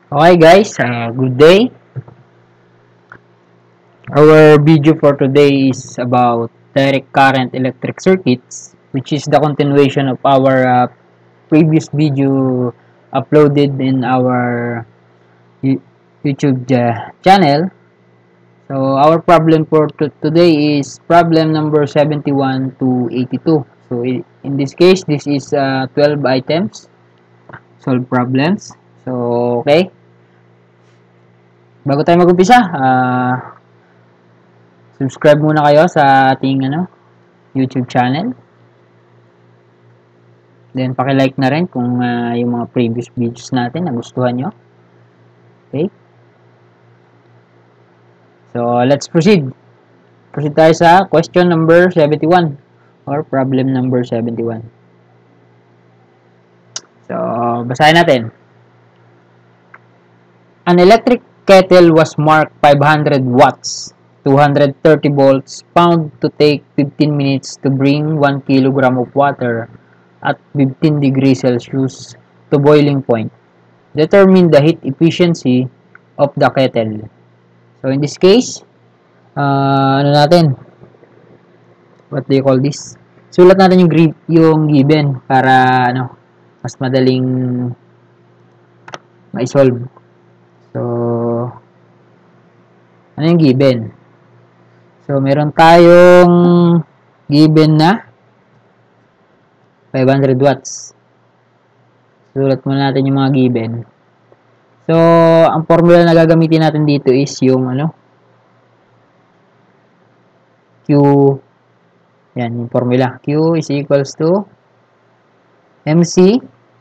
Okay guys, good day. Our video for today is about direct current electric circuits, which is the continuation of our previous video uploaded in our YouTube channel. So our problem for today is problem number 71 to 82. So in this case, this is 12 items, solve problems. So okay, bago tayo mag-umpisa, subscribe muna kayo sa ating YouTube channel. Then paki-like na rin kung yung mga previous videos natin nagustuhan nyo. Okay? So, let's proceed. Proceed tayo sa question number 71 or problem number 71. So, basahin natin. An electric kettle was marked 500 watts, 230 volts, found to take 15 minutes to bring 1 kilogram of water at 15 degrees Celsius to boiling point. Determine the heat efficiency of the kettle. So, in this case, ano natin? What do you call this? Sulat natin yung given para mas madaling ma-solve. So, ano yung given? So, meron tayong given na 500 watts. Sulat muna natin yung mga given. So, ang formula na gagamitin natin dito is yung Q. Yan, yung formula. Q is equals to MC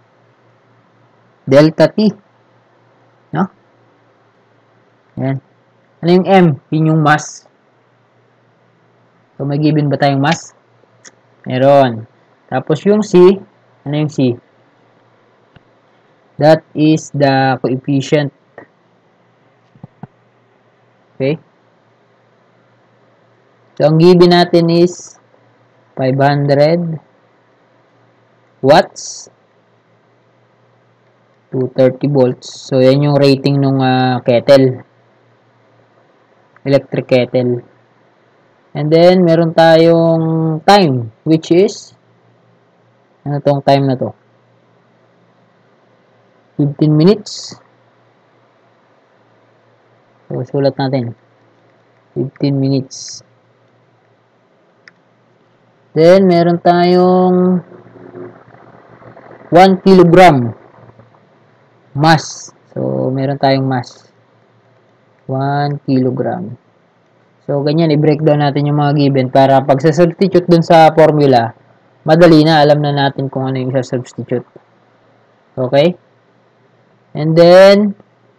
delta T. No? Yan. Ano yung M? Yun yung mass. So, may given ba tayong mass? Meron. Tapos yung C, ano yung C? That is the coefficient. Okay? So, ang given natin is 500 watts to 30 volts. So, yan yung rating ng kettle. Electric kettle. And then, meron tayong time, which is, ano tong time na to? 15 minutes. So, sulat natin. 15 minutes. Then, meron tayong 1 kilogram mass. So, meron tayong mass. 1 kilogram. So, ganyan, i-breakdown natin yung mga given para pag sa-substitute dun sa formula, madali na, alam na natin kung ano yung sa-substitute. Okay? And then,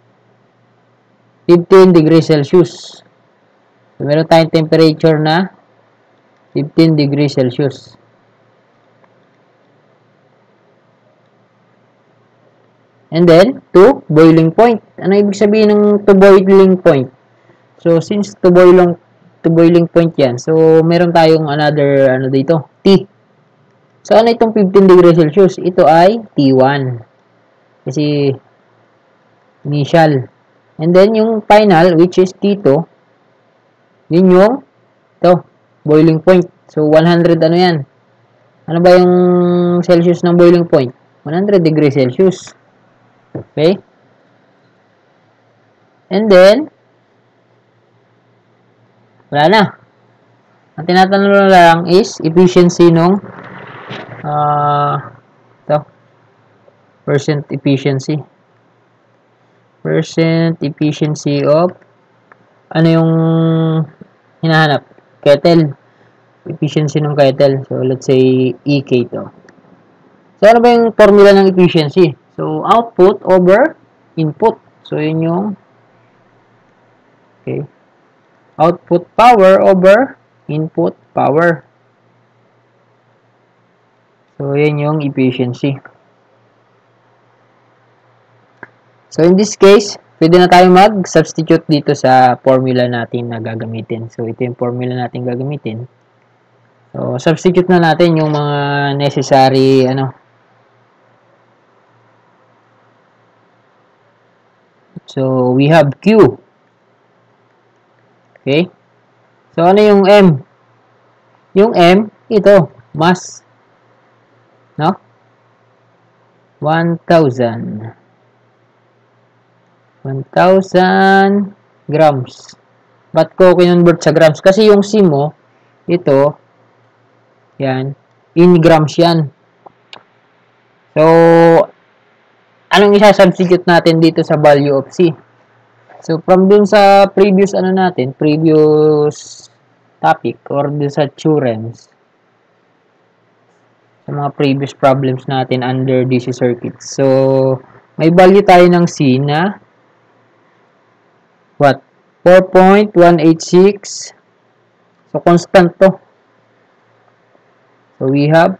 15 degrees Celsius. So, meron tayong temperature na 15 degrees Celsius. And then, to boiling point. Ano ibig sabihin ng to boiling point? So, since to boiling point yan, so, meron tayong another, dito, T. So, ano itong 15 degrees Celsius? Ito ay T1. Kasi, initial. And then, yung final, which is T2, yun yung, ito, boiling point. So, 100, ano yan? Ano ba yung Celsius ng boiling point? 100 degrees Celsius. Okay? And then, wala na. Ang tinatanong lang is efficiency nung ito, percent efficiency. Percent efficiency of ano yung hinahanap? Kettle. Efficiency ng kettle. So, let's say EK to. So, ano ba yung formula ng efficiency? So, output over input. So, yun yung okay. Output power over input power. So, yun yung efficiency. So, in this case, pwede na tayo mag-substitute dito sa formula natin na gagamitin. So, ito yung formula natin gagamitin. So, substitute na natin yung mga necessary, So, we have Q. Okay? So, ano yung M? Yung M, ito, mass. No? 1,000. 1,000 grams. Ba't ko kinonvert sa grams? Kasi yung C mo, ito, yan, in grams yan. So, anong isa-substitute natin dito sa value of C? So, from dun sa previous previous topic or dun sa theorems, sa mga previous problems natin under DC circuits. So, may value tayo ng C na what? 4.186. So, constant to. So, we have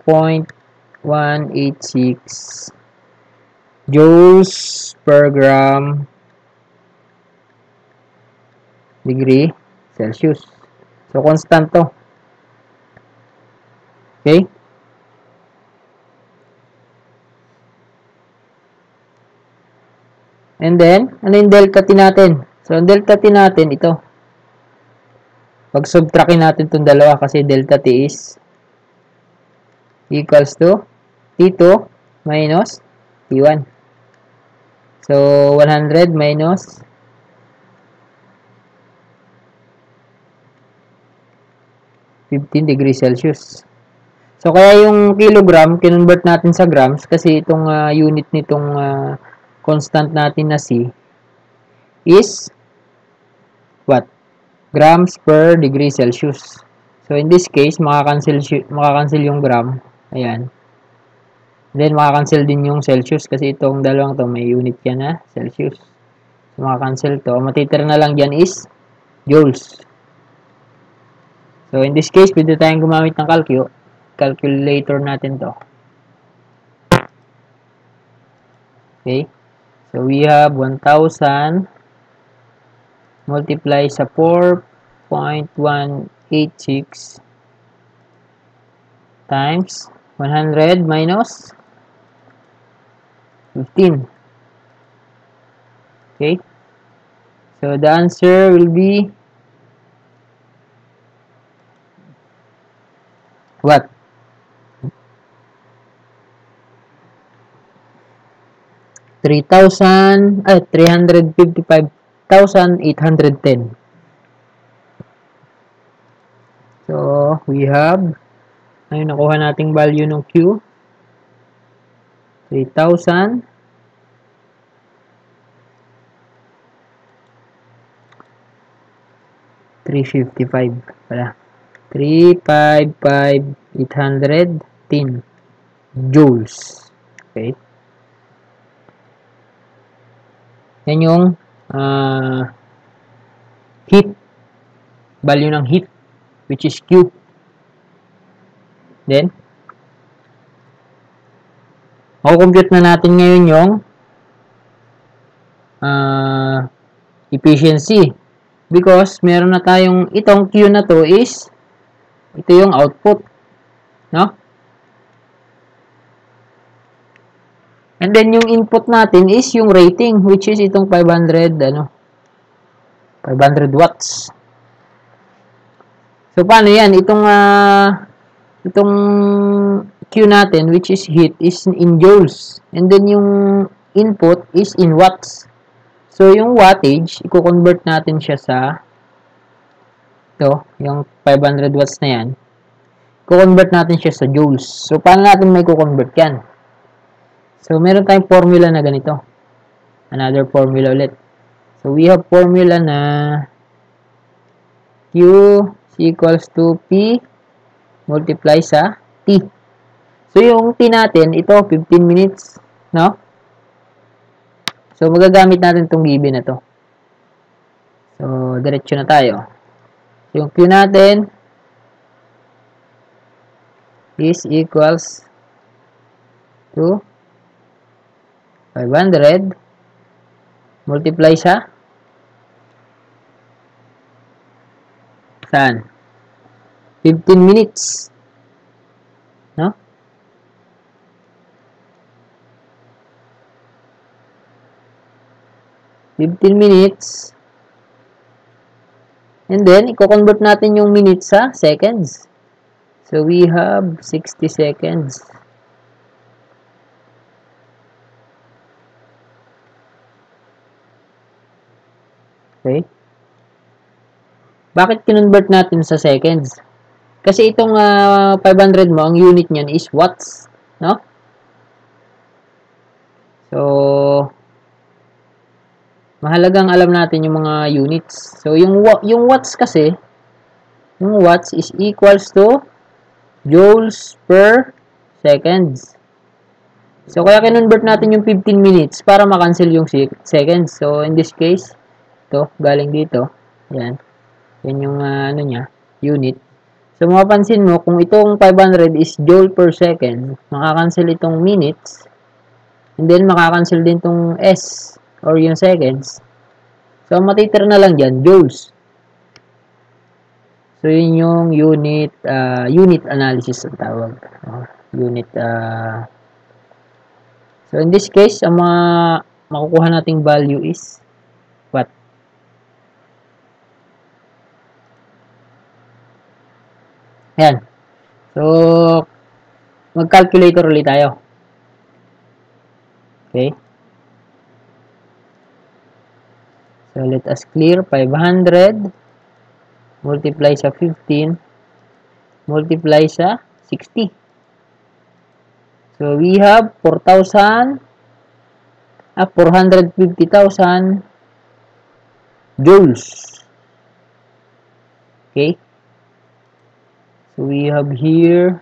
4.186 joules per gram degree Celsius. So, constant to. Okay? And then, ano yung delta T natin? So, ang delta T natin, ito. Pag-subtractin natin itong dalawa kasi delta T is equals to T2 minus T1. So, 100 minus 15 degrees Celsius. So, kaya yung kilogram, kinonvert natin sa grams kasi itong unit nitong constant natin na C is what? Grams per degree Celsius. So, in this case, makakancel yung gram. Ayan. Then, makakancel din yung Celsius kasi itong dalawang to may unit yan na Celsius. So, makakancel to. Matitira na lang dyan is joules. So, in this case, pwede tayong gumamit ng calculator natin to. Okay. So, we have 1,000 multiply sa 4.186 times 100 minus 15. Okay. So, the answer will be what? 355,810. So, we have, ayun, nakuha nating value ng Q. 3,000. 355 pala. 355,810 joules. Okay. Yan yung heat. Value ng heat, which is Q. Then, compute na natin ngayon yung efficiency. Because, meron na tayong, itong Q na to is, ito yung output. No? And then, yung input natin is yung rating, which is itong 500 watts. So, paano yan? Itong Q natin, which is heat, is in joules. And then, yung input is in watts. So, yung wattage, i-convert natin siya sa ito, yung 500 watts na yan. I-convert natin siya sa joules. So, paano natin may i-convert yan? So, meron tayong formula na ganito. Another formula ulit. So, we have formula na Q equals to P multiply sa T. So, yung T natin, ito, 15 minutes. No? So, magagamit natin itong given na to. So, diretso na tayo. Yung Q natin is equals to 500 multiply sa saan? 15 minutes. No? 15 minutes. And then, i-convert natin yung minutes sa seconds. So, we have 60 seconds. Okay? Bakit kinonvert natin sa seconds? Kasi itong 500 mo, ang unit niyan is watts. No? So, mahalagang alam natin yung mga units. So, yung watts kasi, yung watts is equals to joules per seconds. So, kaya kinonvert natin yung 15 minutes para makancel yung seconds. So, in this case, ito, galing dito. Yan. Yan yung ano niya, unit. So, mapapansin mo, kung itong 500 is joule per second, makakancel itong minutes, and then makakancel din itong S, or yung seconds. So, matitira na lang dyan, joules. So, yun yung unit analysis ang tawag. So, in this case, ang mga makukuha nating value is what? Ayan. So, mag-calculator ulit tayo. Okay. So, let us clear 500 multiply sa 15 multiply sa 60. So, we have 450,000 joules. Okay. So, we have here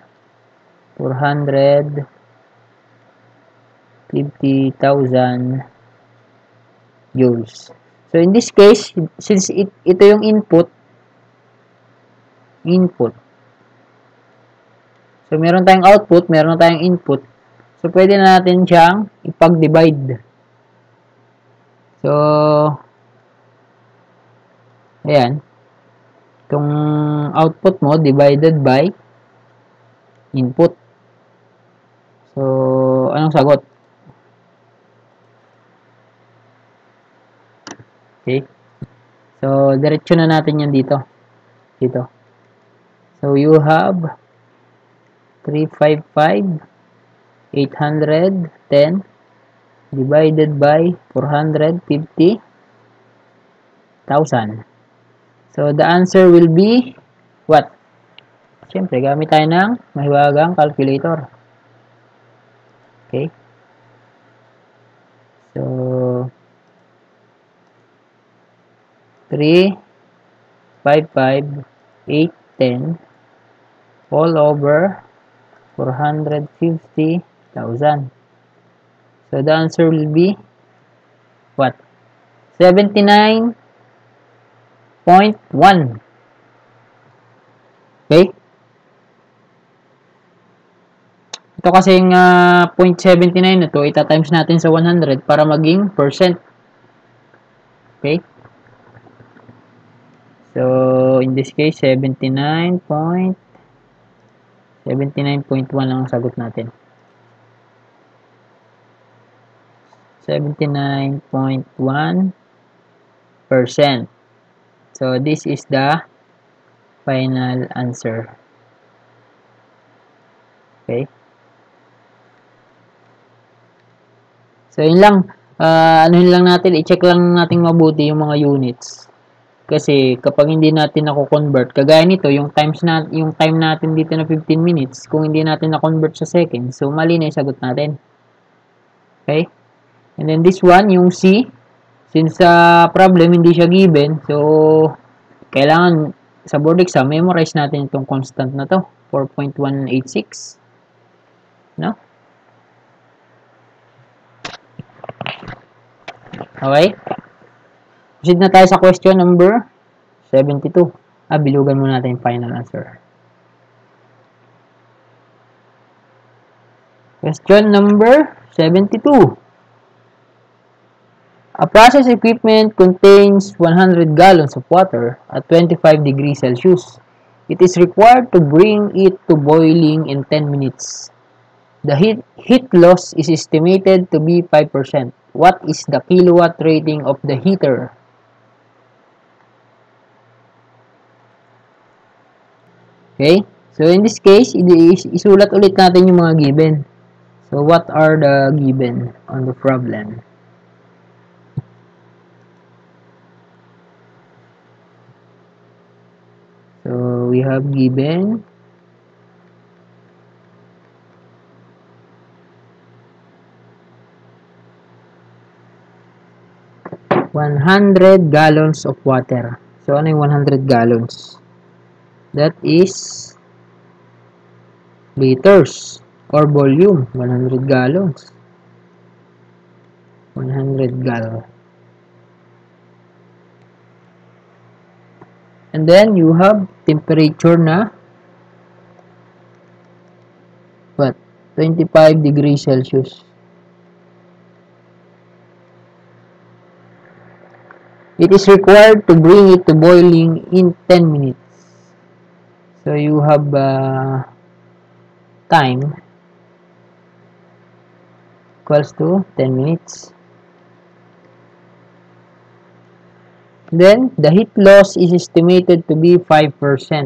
450,000 joules. So, in this case, since ito yung input. So, meron tayong output, meron tayong input. So, pwede na natin siyang ipag-divide. So, ayan. Itong output mo divided by input. So, anong sagot? Okay. So, diretso na natin yan dito. So, you have 355,810 divided by 450,000. So, the answer will be what? Siyempre, gamit tayo ng mahiwagang calculator. Okay. So, 355,810 all over 450,000. So, the answer will be what? 79.1. Okay? Ito kasing 0.79 na to, ita-times natin sa 100 para maging percent. Okay? So, in this case, 79.1 lang ang sagot natin. 79.1%. So, this is the final answer. Okay? So, yun lang. Anuhin lang natin, i-check lang natin mabuti yung mga units. Kasi, kapag hindi natin nako-convert, kagaya nito, yung time natin dito na 15 minutes, kung hindi natin na-convert sa seconds, so, mali na yung sagot natin. Okay? And then, this one, yung C, since sa problem, hindi siya given, so, kailangan, sa board exam, memorize natin itong constant na to, 4.186. No? Okay? Proceed na tayo sa question number 72. Bilugan muna natin yung final answer. Question number 72. A process equipment contains 100 gallons of water at 25 degrees Celsius. It is required to bring it to boiling in 10 minutes. The heat loss is estimated to be 5%. What is the kilowatt rating of the heater? Okay? So, in this case, isulat ulit natin yung mga given. So, what are the given on the problem? So, we have given 100 gallons of water. So, ano yung 100 gallons? That is liters or volume. 100 gallons. 100 gallons. And then, you have temperature na what? 25 degrees Celsius. It is required to bring it to boiling in 10 minutes. So, you have time equals to 10 minutes. Then, the heat loss is estimated to be 5%.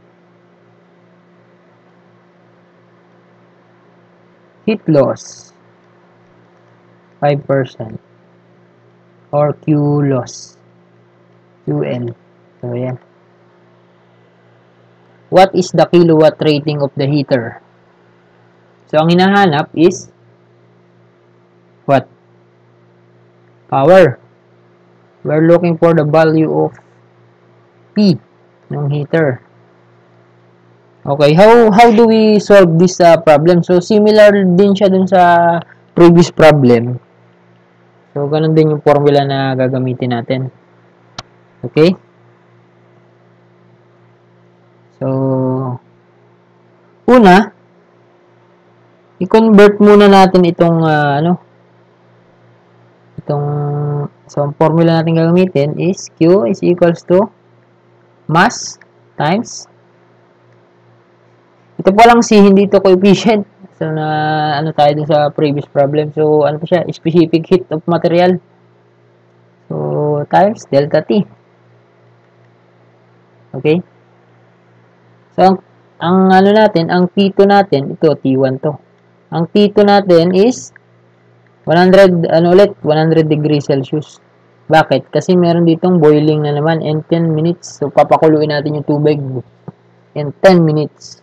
Heat loss, 5%. Or Q loss. QL. So, yan. What is the kilowatt rating of the heater? So, ang hinahanap is what? Power. We're looking for the value of P ng heater. Okay, how do we solve this problem? So, similar din siya dun sa previous problem. So, ganun din yung formula na gagamitin natin. Okay? So, una, i-convert muna natin itong, so, ang formula natin gagamitin is Q is equals to mass times, ito pa lang C, hindi ito coefficient. So, na, tayo dun sa previous problem. So, ano pa siya? Specific heat of material. So, times delta T. Okay? So, ang natin, ang T2 natin, ito, T1 to. Ang T2 natin is 100 degrees Celsius. Bakit? Kasi meron ditong boiling na naman in 10 minutes. So, papakuluin natin yung tubig in 10 minutes.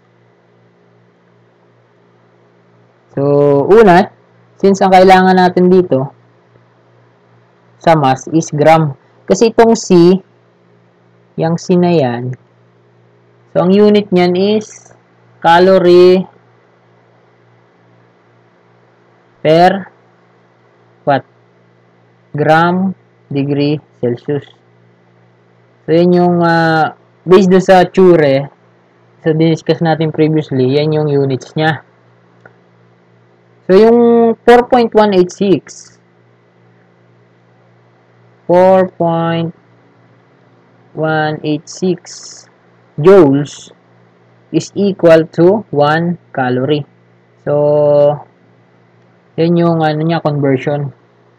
So, una, since ang kailangan natin dito sa mass is gram. Kasi itong C, yung C na yan, so, ang unit niyan is calorie per what? Gram degree Celsius. So, yan yung based doon sa Chure, so, discuss natin previously, yan yung units niya. So, yung 4.186 joules is equal to 1 calorie. So, yan yung niya, conversion.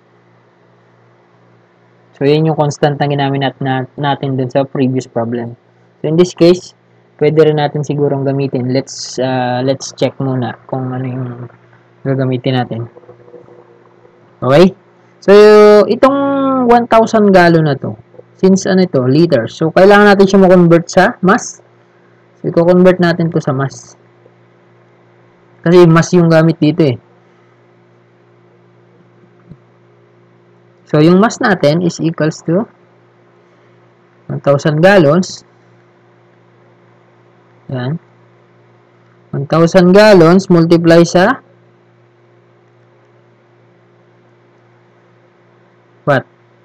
So, yan yung constant na ginamit natin dun sa previous problem. So, in this case, pwede rin natin sigurong gamitin. Let's check muna kung ano yung gagamitin natin. Okay? So, itong 1,000 gallon na to, since ano ito, liters. So, kailangan natin siya ma-convert sa mass. So, i-convert natin to sa mass. Kasi mass yung gamit dito eh. So, yung mass natin is equals to 1,000 gallons. Yan. 1,000 gallons multiply sa what?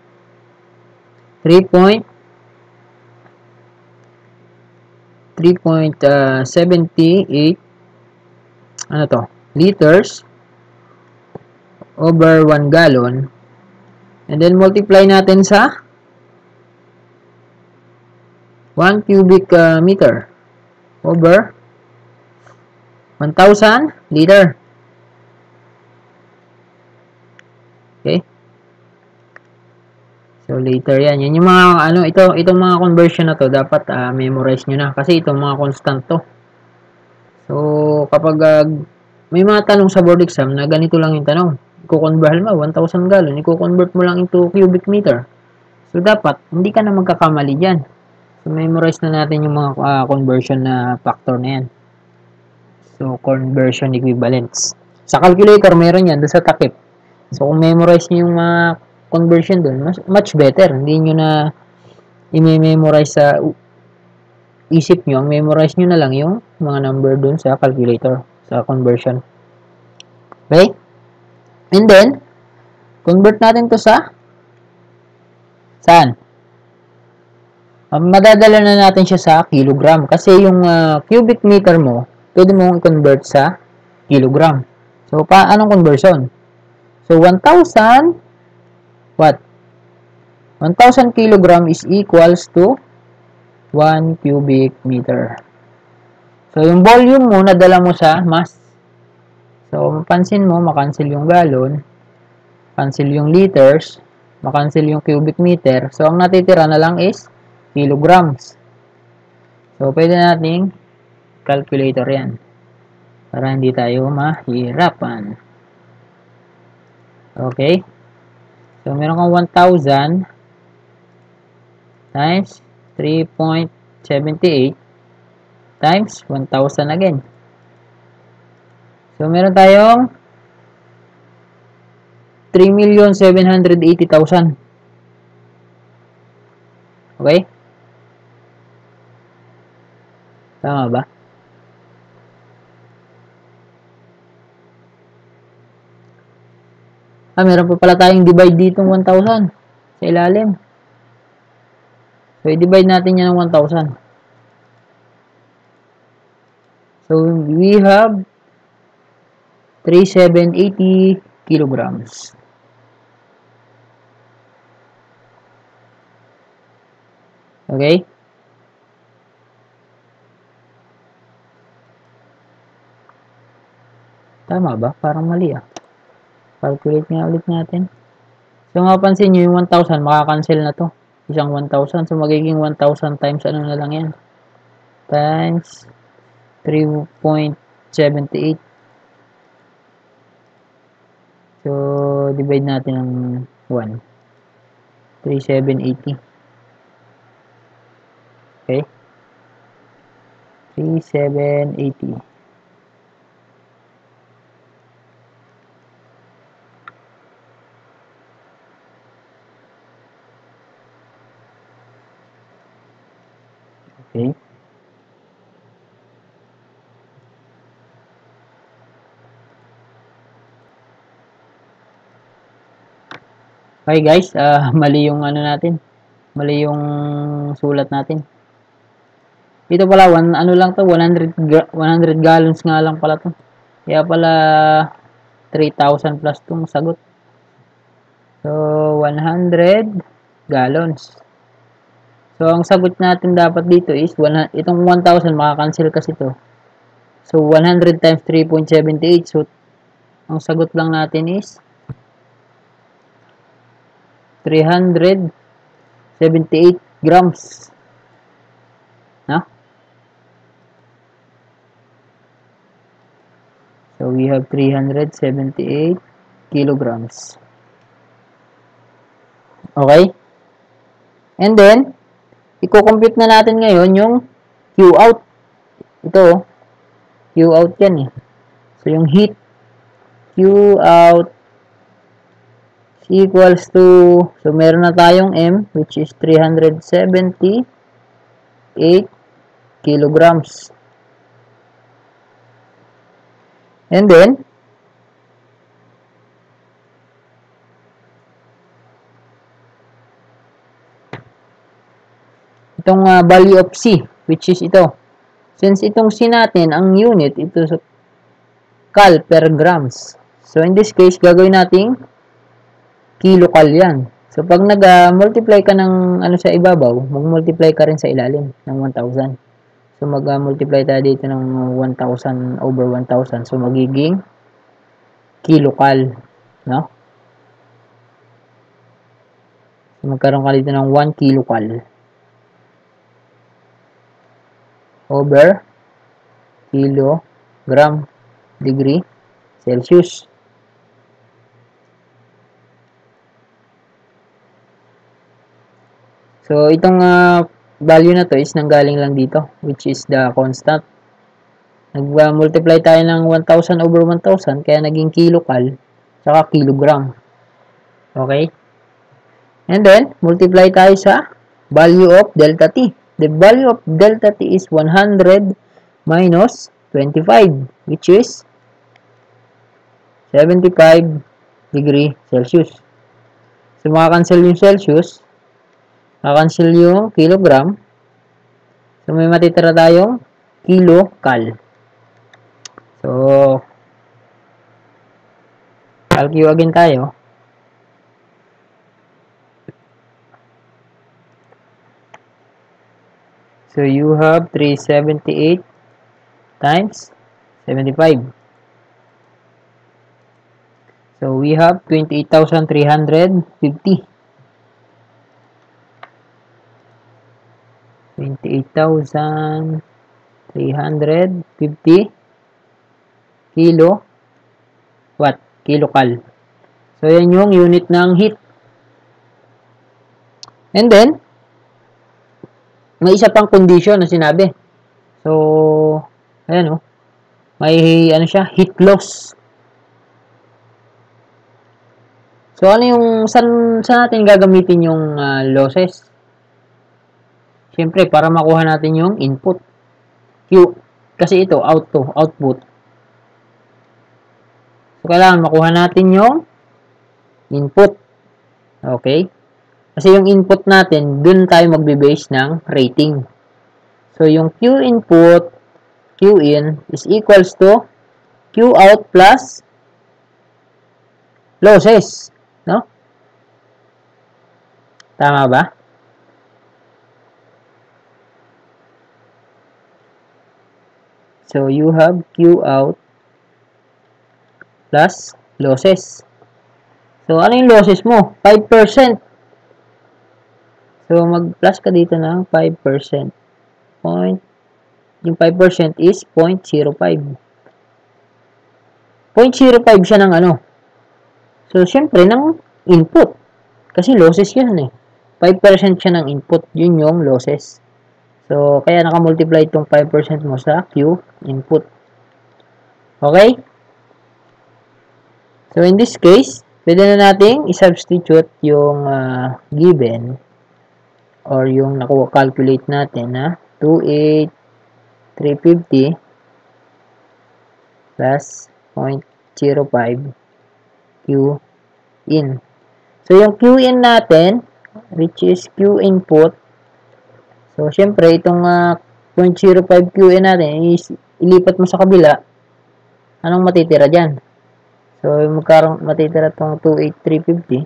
3.78 ano to? Liters over 1 gallon. And then multiply natin sa 1 cubic meter over 1,000 liter. Okay? So, later yan. Yan yung mga, itong mga conversion na to, dapat memorize nyo na. Kasi itong mga constant to. So, kapag may mga tanong sa board exam na ganito lang yung tanong. I-convert mo, 1,000 gallon. I-convert mo lang into cubic meter. So, dapat, hindi ka na magkakamali dyan. So, memorize na natin yung mga conversion na factor na yan. So, conversion equivalents. Sa calculator, meron yan doon sa takip. So, kung memorize nyo yung mga conversion doon, much better. Hindi nyo na i-memorize sa isip nyo. Ang memorize nyo na lang yung mga number doon sa calculator, sa conversion. Okay? And then, convert natin to sa saan? Madadala na natin siya sa kilogram. Kasi yung cubic meter mo, pwede mong i-convert sa kilogram. So, anong conversion? So, 1,000, what? 1,000 kilogram is equals to 1 cubic meter. So, yung volume mo, nadala mo sa mass. So, mapansin mo, makancel yung gallon, cancel yung liters, makancel yung cubic meter. So, ang natitira na lang is kilograms. So, pwede nating calculator yan. Para hindi tayo mahirapan. Okay? So, meron kang 1,000 times 3.78 times 1,000 again. So, meron tayong 3,780,000. Okay? Tama ba? Meron pa pala tayong divide dito ng 1,000 sa ilalim. So, i-divide natin yan ng 1,000. So, we have 3,780 kilograms. Okay? Tama ba? Parang mali Calculate nga ulit natin. So, mapapansin nyo yung 1,000, makakancel na to. Isang 1,000. So, magiging 1,000 times ano na lang yan? Times 3.78. So, divide natin ng 1. 3,780. Okay? 3,780. Okay. Okay guys, mali yung ano natin. Mali yung sulat natin. Dito pala, ano lang to, 100 gallons nga lang pala to. Kaya pala 3,000 plus tong sagot. So, 100 gallons. So, ang sagot natin dapat dito is, itong 1,000, makakancel kasi to. So, 100 times 3.78. So, ang sagot lang natin is 378 grams. No? So, we have 378 kilograms. Okay? And then, i-compute na natin ngayon yung Q out. Ito, Q out yan So, yung heat Q out equals to, so meron na tayong M, which is 378 kilograms. And then, itong value of C, which is ito. Since itong C natin, ang unit, ito sa cal per grams. So, in this case, gagawin nating kilocal yan. So, pag nag-multiply ka ng ano sa ibabaw, mag-multiply ka rin sa ilalim ng 1,000. So, mag-multiply tayo dito ng 1,000 over 1,000. So, magiging kilocal. No? So, magkaroon ka dito ng 1 kilocal over kilogram degree Celsius. So, itong value na to is nanggaling lang dito, which is the constant. Nag-multiply tayo ng 1,000 over 1,000, kaya naging kilocal, saka kilogram. Okay? And then, multiply tayo sa value of delta T. The value of delta T is 100 minus 25, which is 75 degree Celsius. So, makakancel yung Celsius, makakancel yung kilogram. So, may matitira tayong kilocal. So, calculate again tayo. So, you have 378 times 75. So, we have 28,350. 28,350 kilocal. So, yan yung unit ng heat. And then, may isa pang condition na sinabi. So, ayan may heat loss. So, ano yung, saan natin gagamitin yung losses? Siyempre, para makuha natin yung input. Q. Kasi ito, output. So, kailangan makuha natin yung input. Okay? Kasi yung input natin, dun tayo magbe-base ng rating. So, yung Q input, Q in, is equals to Q out plus losses. No? Tama ba? So, you have Q out plus losses. So, ano yung losses mo? 5%. So, mag-plus ka dito ng 5%. Yung 5% is 0.05. 0.05 siya ng ano? So, syempre, ng input. Kasi losses yan 5% siya ng input. Yun yung losses. So, kaya nakamultiply itong 5% mo sa Q input. Okay? So, in this case, pwede na nating i-substitute yung given or yung nakuha-calculate natin na 28,350 plus 0.05 Q in. So, yung Q in natin, which is Q input, so, syempre, itong 0.05 Q in natin, ilipat mo sa kabila, anong matitira dyan? So, magkaroon matitira itong 28,350.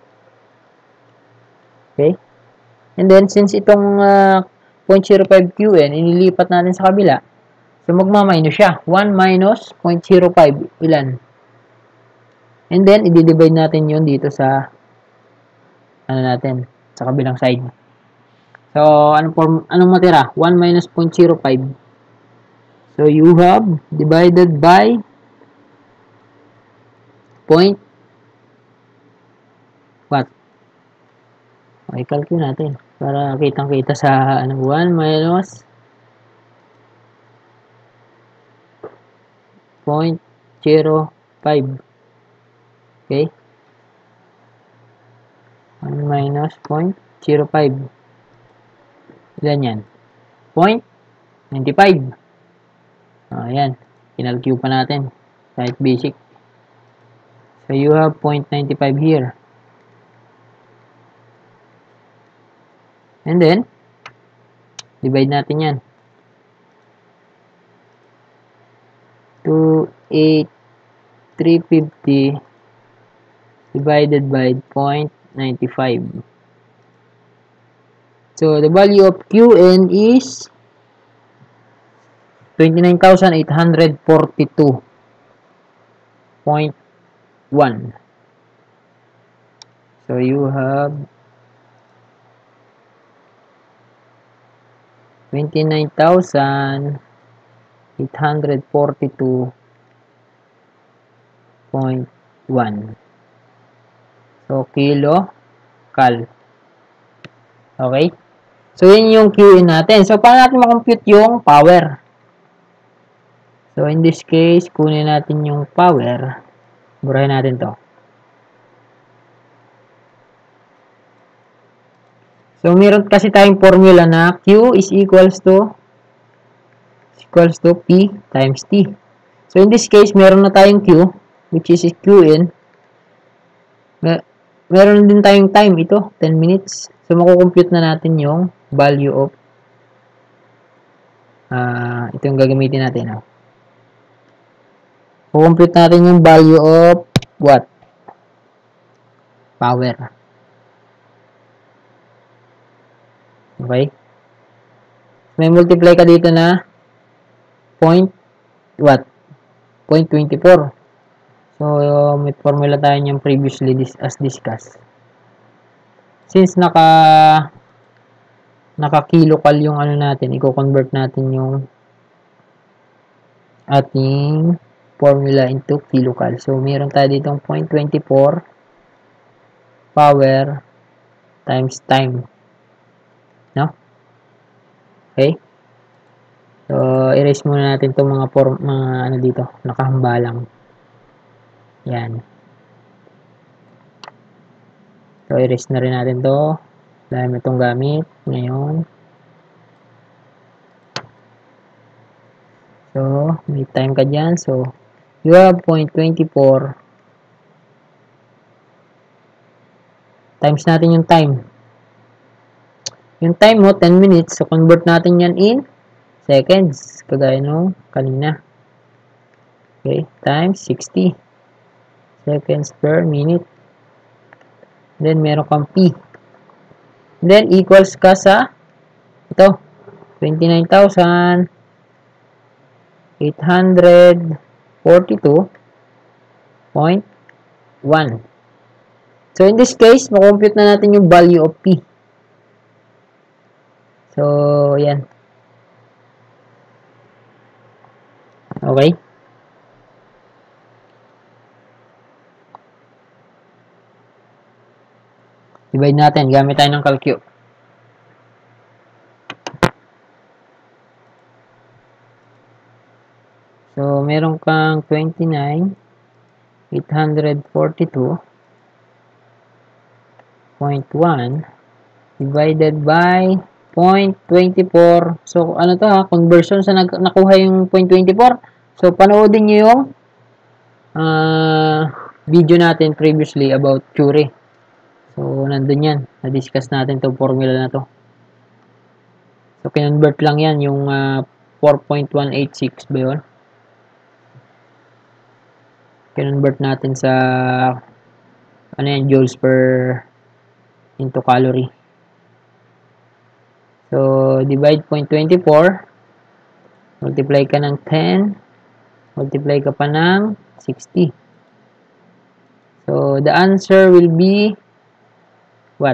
Okay? And then, since itong 0.05 QN, inilipat natin sa kabila, so magmaminus siya. 1 minus 0.05, ilan? And then, i-divide natin yun dito sa, sa kabilang side. So, anong matira? 1 minus 0.05. So, you have divided by what? Okay, calculate natin para kitang-kita sa 1 minus 0.05. Okay? 1 minus 0.05. Ilan yan? 0.95. Ayan. Kinalcue pa natin. Kahit basic. So, you have 0.95 here. And then, divide natin yan. 28,350 divided by 0.95. So, the value of Qn is 29,842.1. So, you have 29,842.1. So, kilo kal. Okay? So, yun yung QE natin. So, paano natin makompute yung power? So, in this case, kunin natin yung power. Burahin natin to. So, meron kasi tayong formula na Q is equals to P times T. So, in this case, meron na tayong Q, which is Qn. Meron din tayong time, ito, 10 minutes. So, makukompute na natin yung value of, ito yung gagamitin natin. Kukompute natin yung value of what? Power. Okay? May multiply ka dito na point what? 0.24. So, may formula tayo niyang previously as discussed. Since naka-kilokal yung ano natin, i-convert natin yung ating formula into kilokal. So, meron tayo ditong 0.24 power times time. No? Okay? So, erase muna natin itong mga ano dito, nakahambalang. Yan. So, erase na rin natin to. Dahil may itong gamit. Ngayon. So, may time ka dyan. So, you have 0.24 times natin yung time. Yung time mo, 10 minutes. So, convert natin yan in seconds. Kagaya nung kanina. Okay, times 60 seconds per minute. Then, meron kang P. Then, equals ka sa ito, 29,842.1. So, in this case, makompute na natin yung value of P. So, yan. Okay? Divide natin. Gamit tayo ng calcu. So, meron kang 29,842.1 divided by 0.24. So, ano to ha? Conversion sa nakuha yung 0.24. So, panoodin nyo yung video natin previously about Curie. So, nandun yan. Na-discuss natin itong formula na to. So, kinonvert lang yan. Yung 4.186 ba yun? Kinonvert natin sa ano yan, joules per into calorie. So, divide 0.24. Multiply ka ng 10. Multiply ka pa ng 60. So, the answer will be what?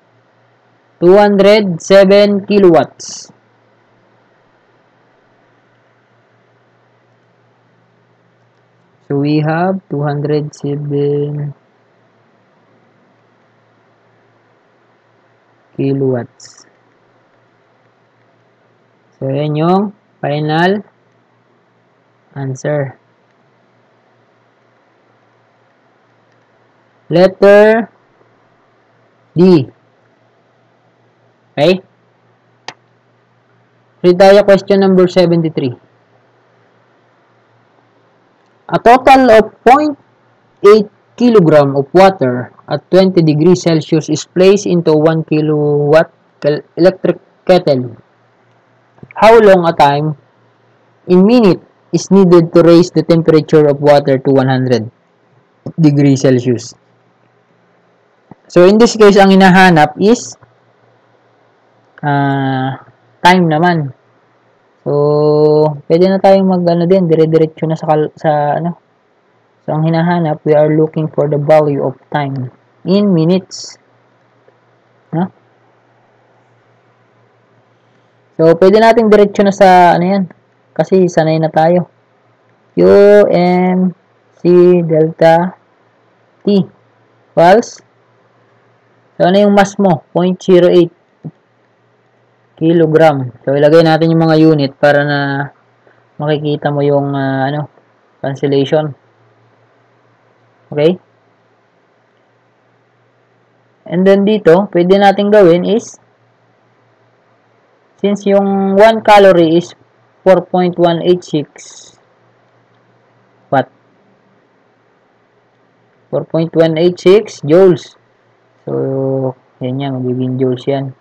207 kilowatts. So, we have 207 kilowatts. So, yan yung final answer. Letter D. Okay? Read tayo question number 73. A total of 0.8 kilogram of water at 20 degrees Celsius is placed into 1 kilowatt electric kettle. How long a time in minute is needed to raise the temperature of water to 100 degrees Celsius? So, in this case, ang hinahanap is time naman. So, pwede na tayong mag-ano din, dire-diretso na sa ano. So, ang hinahanap, we are looking for the value of time in minutes. No? So, pwede nating diretso na sa, ano yan, kasi sanay na tayo. Q, M, C, delta, T. False. So, ano yung mass mo? 0.08 kilogram. So, ilagay natin yung mga unit para na makikita mo yung, cancellation. Okay? And then dito, pwede natin gawin is, since yung 1 calorie is 4.186 watt. 4.186 joules. So, yan yan, magiging joules yan.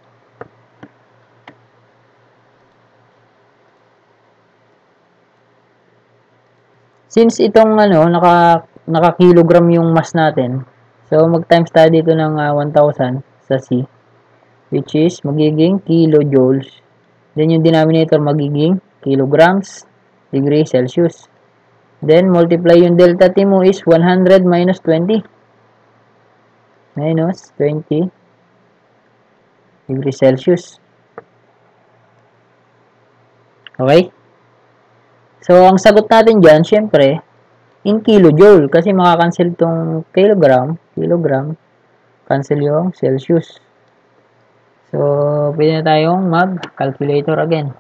Since itong naka-kilogram yung mass natin, so mag-times tayo dito ng 1,000 sa C, which is magiging kilojoules. Then yung denominator magiging kilograms, degree Celsius. Then multiply yung delta T mo is 100 minus 20. Minus 20 degree Celsius. Okay? So, ang sagot natin dyan, syempre, in kilojoule. Kasi makakancel itong kilogram, cancel yung Celsius. So, pwede na tayong mag-calculator again.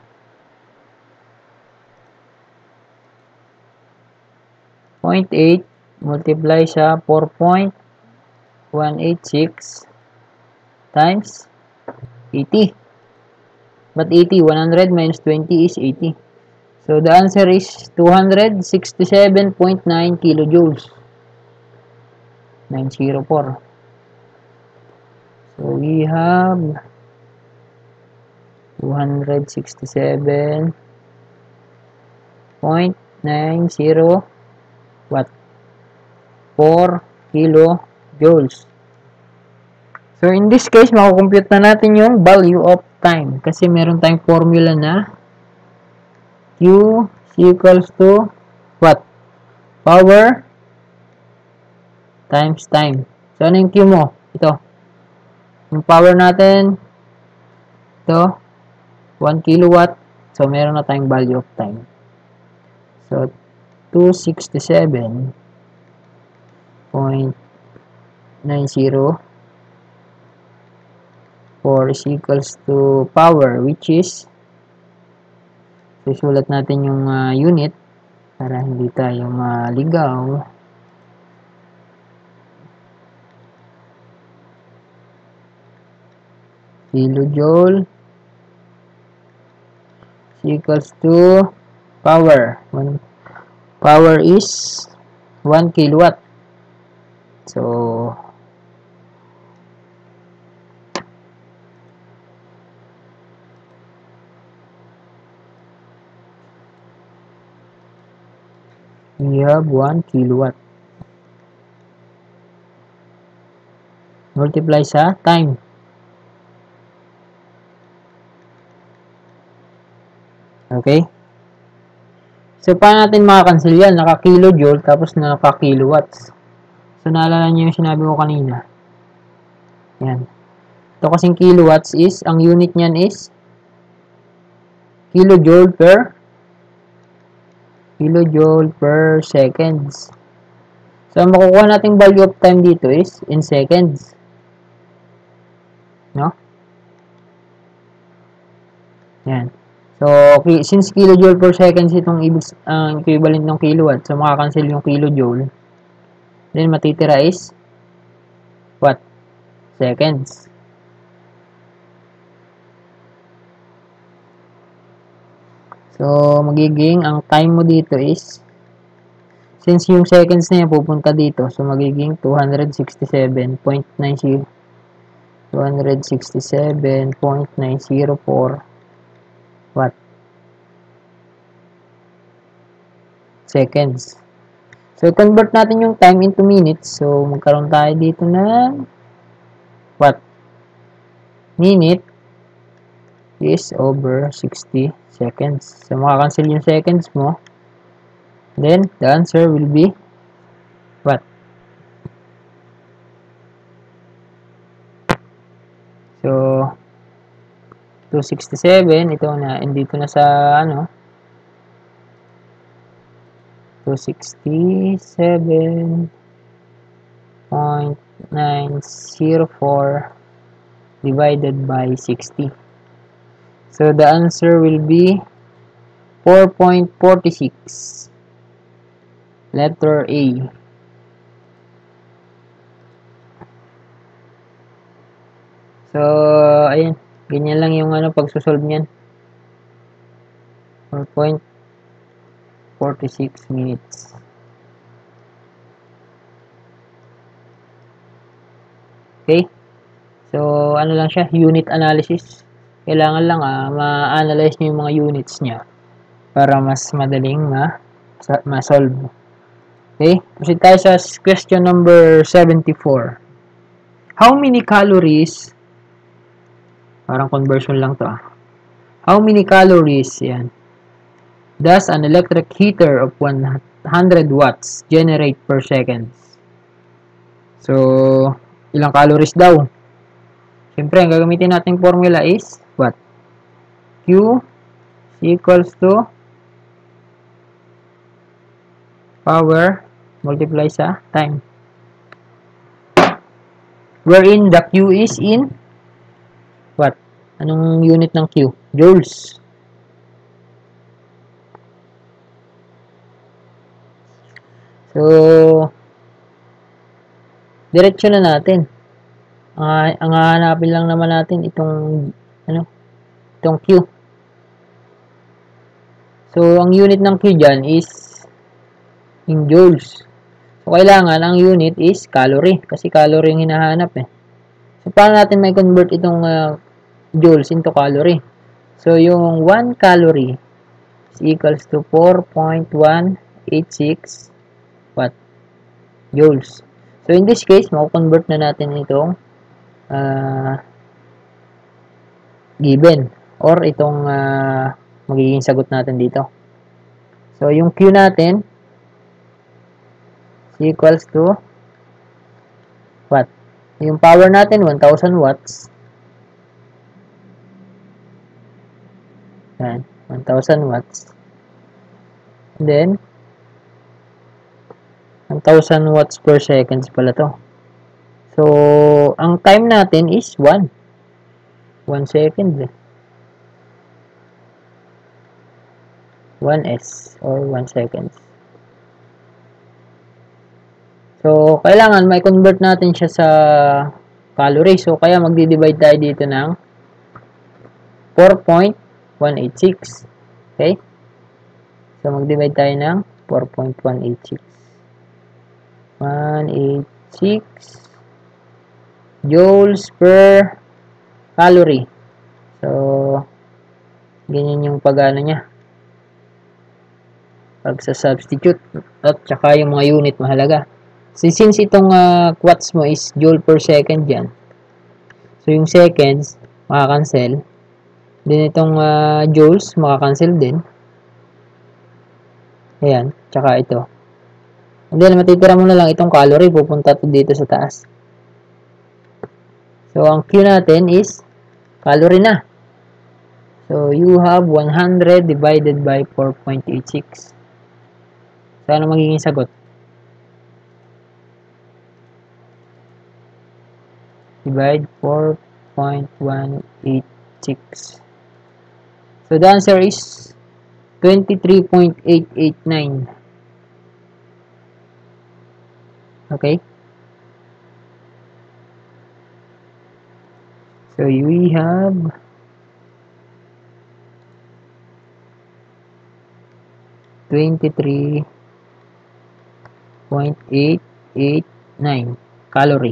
.8 multiply sa 4.186 times 80. But 80, 100 minus 20 is 80. So, the answer is 267.9 kilojoules. 904. So, we have 267.90 watt 4 kilojoules. So, in this case, makukompute na natin yung value of time. Kasi meron tayong formula na Q equals to what? Power times time. So, ano yung Q mo? Ito. Yung power natin, ito, 1 kilowatt. So, meron na tayong value of time. So, 267.90 4 is equals to power, which is, susulat natin yung unit para hindi tayo maligaw. Kilojoule equals to power. Power is 1 kilowatt. So, we have 1 kilowatt. Multiply sa time. Okay? So, paano natin makakancel yan? Naka-kilojoule tapos naka-kilowatts. So, naalala nyo yung sinabi ko kanina. Yan. Ito kasing kilowatts is, ang unit nyan is kilojoule per seconds. So, ang makukuha nating value of time dito is in seconds. No? Yan. So, since kilojoule per seconds itong equivalent ng kilowatt, so makakancel yung kilojoule. Then, matitira is what? Seconds. So, magiging, ang time mo dito is, since yung seconds na yan pupunta dito, so magiging 267.90 267.904 watt seconds. So, convert natin yung time into minutes. So, magkaroon tayo dito ng watt. Minute is over 60 seconds. So, makakancel yung seconds mo. Then, the answer will be what? So, 267. Ito na, dito na sa, 267.904 divided by 60. So, the answer will be 4.46. Letter A. So, ayan. Ganyan lang yung pagsosolve niyan. 4.46 minutes. Okay? So, lang siya? Unit analysis. Kailangan lang ma-analyze nyo yung mga units niya para mas madaling ma-solve. Okay? Proceed tayo sa question number 74. How many calories, parang conversion lang to How many calories, yan, does an electric heater of 100 watts generate per second? So, ilang calories daw? Siyempre, ang gagamitin nating formula is what? Q equals to power multiply sa time. Wherein the Q is in what? Anong unit ng Q? Joules. So, diretso na natin. Ang hahanapin lang naman natin itong Q. So, ang unit ng Q dyan is in joules. So, kailangan ang unit is calorie. Kasi calorie yung hinahanap So, paano natin may convert itong joules into calorie? So, yung 1 calorie is equals to 4.186 what? Joules. So, in this case, mako-convert na natin itong given or itong magiging sagot natin dito. So, yung Q natin is equals to what? Yung power natin, 1,000 watts. Yan, 1,000 watts. And then, 1,000 watts per seconds pala to. So, ang time natin is 1 second. 1s or 1 seconds. So, kailangan may convert natin siya sa calorie. So, kaya magdi-divide tayo dito ng 4.186. Okay? So, mag-divide tayo ng 4.186. 186 joules per calorie. So, ganyan yung pag-ano niya. Pagsa-substitute. At saka yung mga unit mahalaga. So, since itong watts mo is joule per second yan. So, yung seconds, makakancel. Then, itong joules, makakancel din. Ayan. Tsaka ito. And then, matitira mo na lang itong calorie. Pupunta to dito sa taas. So, ang Q natin is calorie na. So, you have 100 divided by 4.86. So, ano magiging sagot? Divide 4.186. So, the answer is 23.889. Okay? So, we have 23.889 calorie.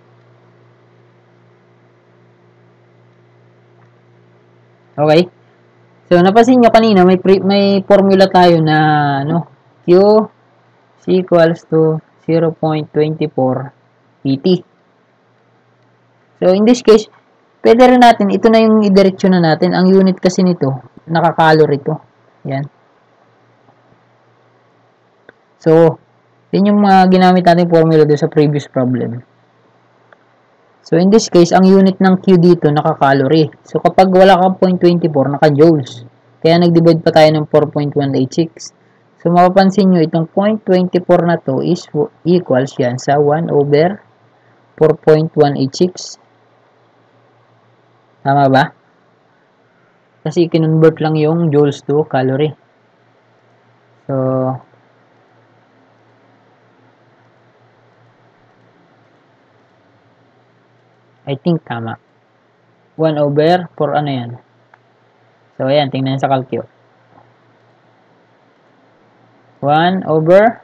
Okay? So, napansin nyo kanina, may formula tayo na, Q is equals to 0.24 PT. So, in this case, pwede rin natin, ito na yung idiretso na natin. Ang unit kasi nito, nakakalorie to. Yan. So, yun yung ginamit natin formula doon sa previous problem. So, in this case, ang unit ng Q dito, naka-calorie. So, kapag wala kang 0.24, naka-joules. Kaya, nag-divide pa tayo ng 4.186. So, mapapansin nyo, itong 0.24 na to is equals yan sa 1 over 4.186. Tama ba? Kasi, kinonvert lang yung joules to calorie. So, I think tama. 1 over 4 ano yan? So, ayan, tingnan sa calcio. 1 over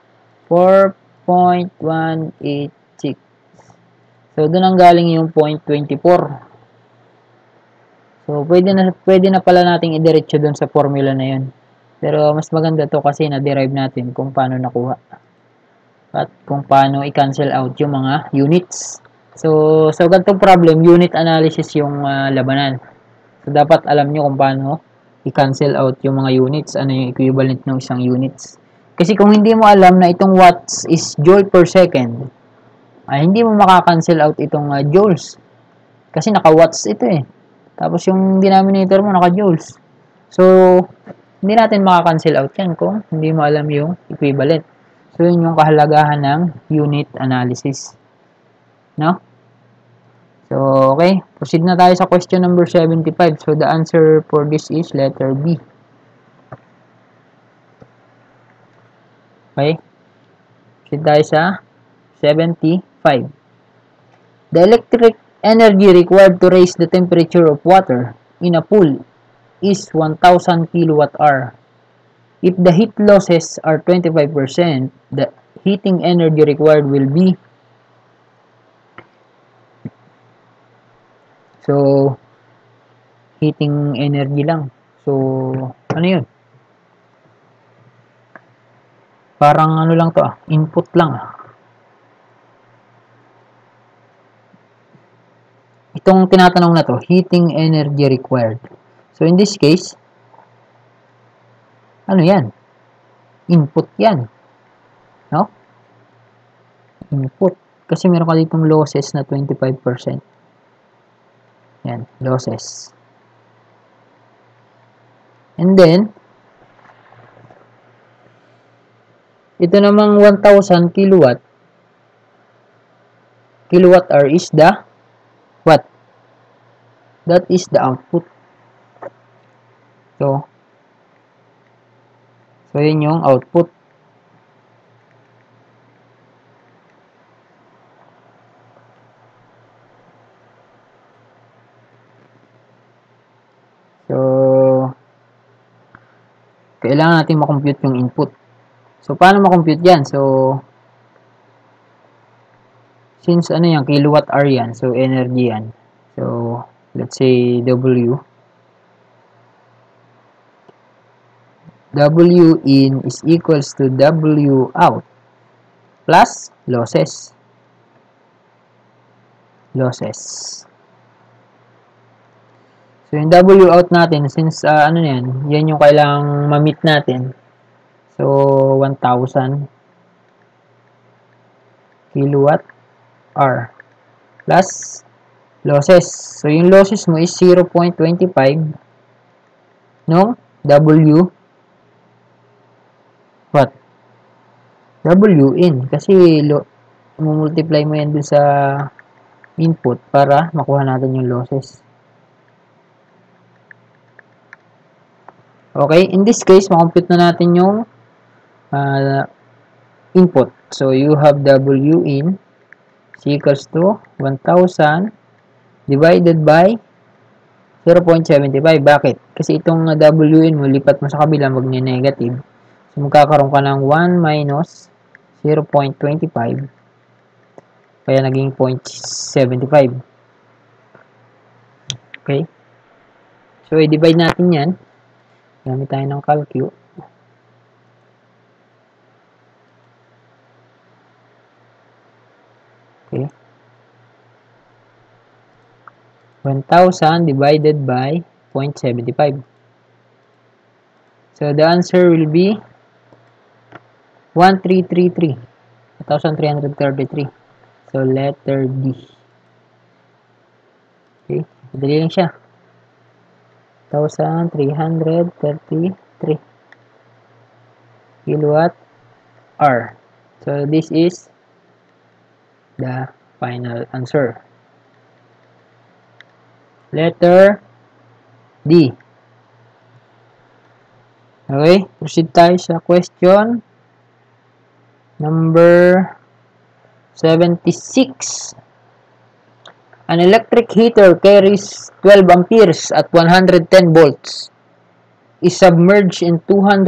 4.186. So, doon ang galing yung 0.24. So, pwede na pala nating idiretso doon sa formula na yun. Pero, mas maganda to kasi na-derive natin kung paano nakuha. At kung paano i-cancel out yung mga units. So ganitong problem, unit analysis yung labanan. So, dapat alam nyo kung paano i-cancel out yung mga units. Ano yung equivalent ng isang units. Kasi kung hindi mo alam na itong watts is joule per second, ay hindi mo maka-cancel out itong joules. Kasi naka-watts ito eh. Tapos yung denominator mo naka-joules. So, hindi natin maka-cancel out yan kung hindi mo alam yung equivalent. So, yun yung kahalagahan ng unit analysis. No? So, okay. Proceed na tayo sa question number 75. So, the answer for this is letter B. Okay. Proceed tayo sa 75. The electric energy required to raise the temperature of water in a pool is 1,000 kWh. If the heat losses are 25%, the heating energy required will be. So, heating energy lang. So, ano yun? Parang ano lang to input lang Itong tinatanong na to, heating energy required. So, in this case, ano yan? Input yan. No? Input. Kasi meron ka ditong losses na 25%. Yan, losses. And then, ito namang 1,000 kilowatt hour is the what? That is the output. So yun yung output. So, kailangan natin makompute yung input. So, paano makompute yan? So, since ano yan, kilowatt hour yan, so energy yan. So, let's say W. W in is equals to W out plus losses. So, yung W out natin, since ano yan yung kailangang ma-meet natin. So, 1,000 kilowatt hour plus losses. So, yung losses mo is 0.25 no W what? W in. Kasi, multiply mo yan dun sa input para makuha natin yung losses. Okay, in this case, makompute na natin yung input. So, you have W in is equals to 1,000 divided by 0.75. Bakit? Kasi itong W in mo, lipat mo sa kabila, magne-negative. So, magkakaroon ka ng 1 minus 0.25. Kaya naging 0.75. Okay? So, i-divide natin yan. Gamit tayo ng calcu. Okay. 1,000 divided by 0.75. So, the answer will be 1,333. 1,333. So, letter D. Okay, madali lang siya. 1,333 kilowatt hour. So this is the final answer. Letter D. Okay, proceed tayo sa question number 76. An electric heater carries 12 amperes at 110 volts. Is submerged in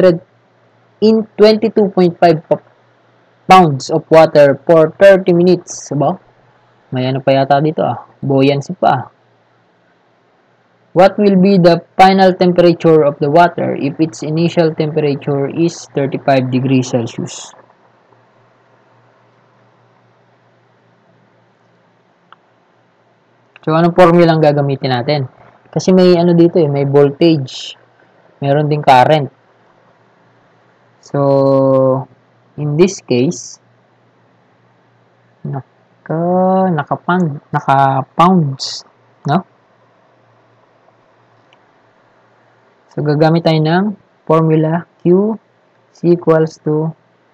22.5 pounds of water for 30 minutes. Ba? May ano pa yata dito buoyancy pa. What will be the final temperature of the water if its initial temperature is 35 degrees Celsius? So, anong formula ang gagamitin natin? Kasi may ano dito may voltage. Meron ding current. So, in this case, naka-pounds, no? So, gagamit tayo ng formula Q is equals to,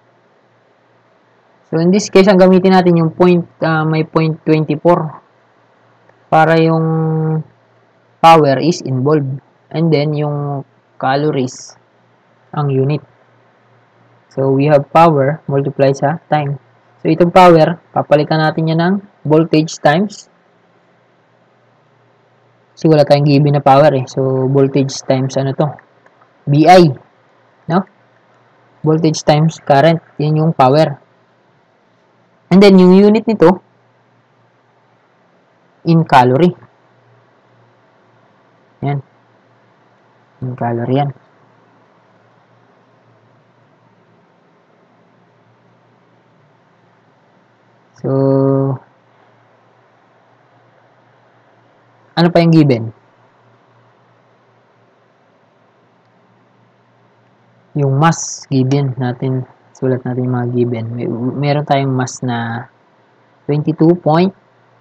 so in this case, ang gamitin natin yung may 0.24 para yung power is involved. And then, yung calories ang unit. So, we have power multiply sa time. So, itong power, papalitan natin yan ng voltage times. Kasi wala tayong given na power So, voltage times ano to? VI. No? Voltage times current. Yan yung power. And then, yung unit nito, in calorie. Yan. In calorie yan. So, ano pa yung given? Yung mass given natin. Sulat natin yung mga given. Meron tayong mass na 22.5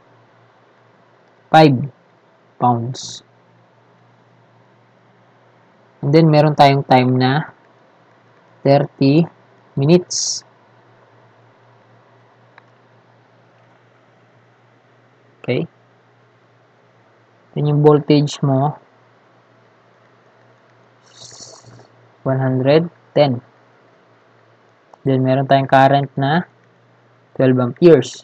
pounds. And then, meron tayong time na 30 minutes. Okay? Then, yung voltage mo, 110. Then, meron tayong current na 12 amperes.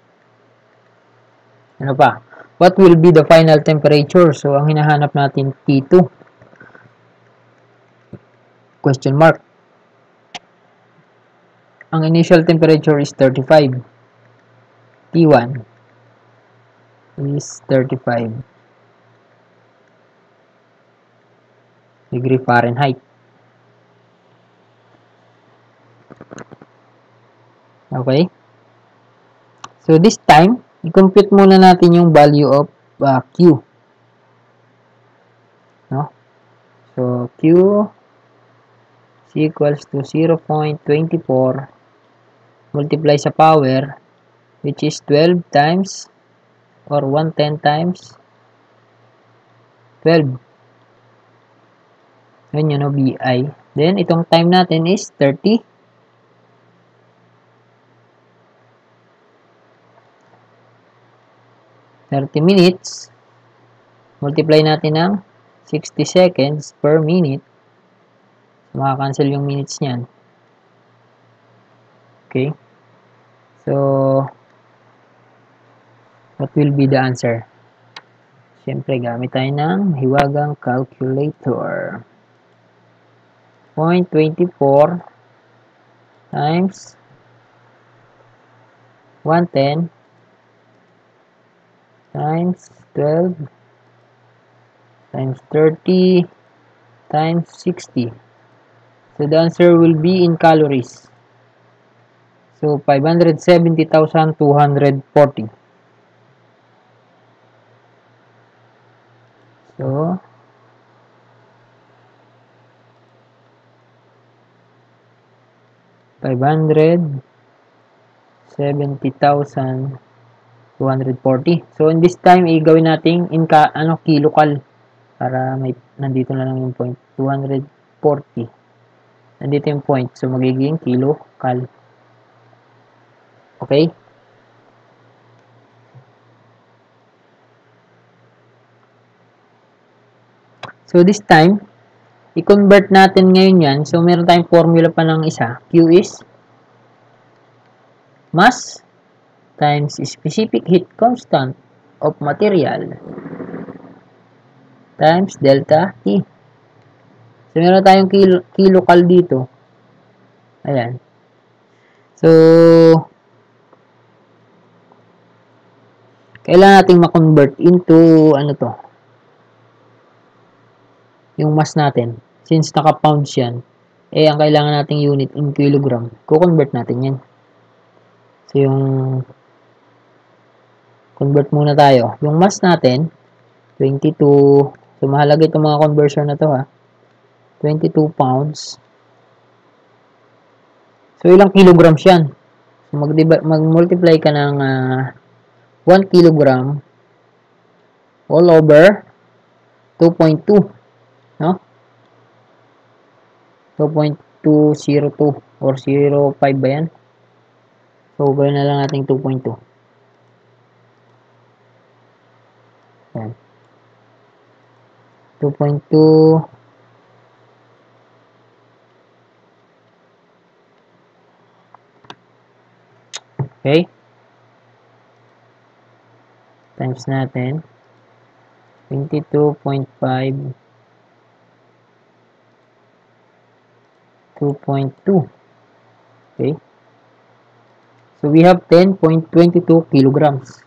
Ano pa? What will be the final temperature? So, ang hinahanap natin, T2. Question mark. Ang initial temperature is 35. T1 is 35 degree Fahrenheit. Okay? So, this time, i-compute muna natin yung value of Q. No? So, Q is equals to 0.24 multiply sa power, which is 12 times or 110 times 12. Yun yun, BI. Then, itong time natin is 30. Minutes. Multiply natin ng 60 seconds per minute. Makakancel yung minutes niyan. Okay. So, what will be the answer? Siyempre, gamit tayo ng hiwagang calculator. 0.24 times 110 times 12 times 30 times 60. So, the answer will be in calories. So, 570,240. So, 570,000 240. So, in this time, gawin natin kilokal. Para nandito na lang yung point. 240. Nandito yung point. So, magiging kilokal. Okay? So, this time, i-convert natin ngayon yan. So, meron tayong formula pa ng isa. Q is mass times specific heat constant of material times delta T. So, meron tayong kilokal dito. Ayan. So, kailangan nating ma-convert into, yung mass natin. Since naka-pounds yan, ang kailangan nating unit in kilogram, ko-convert natin yan. So, yung convert muna tayo. Yung mass natin, 22. So, mahalaga itong mga conversion na to, ha. 22 pounds. So, ilang kilograms yan? So, mag-multiply ka ng 1 kilogram all over 2.2. No? 2.202 or 0.5 ba yan? So, gawin na lang natin 2.2. Yan. 2.2 okay? Times natin 22.5 2.2. Okay? So, we have 10.22 kilograms.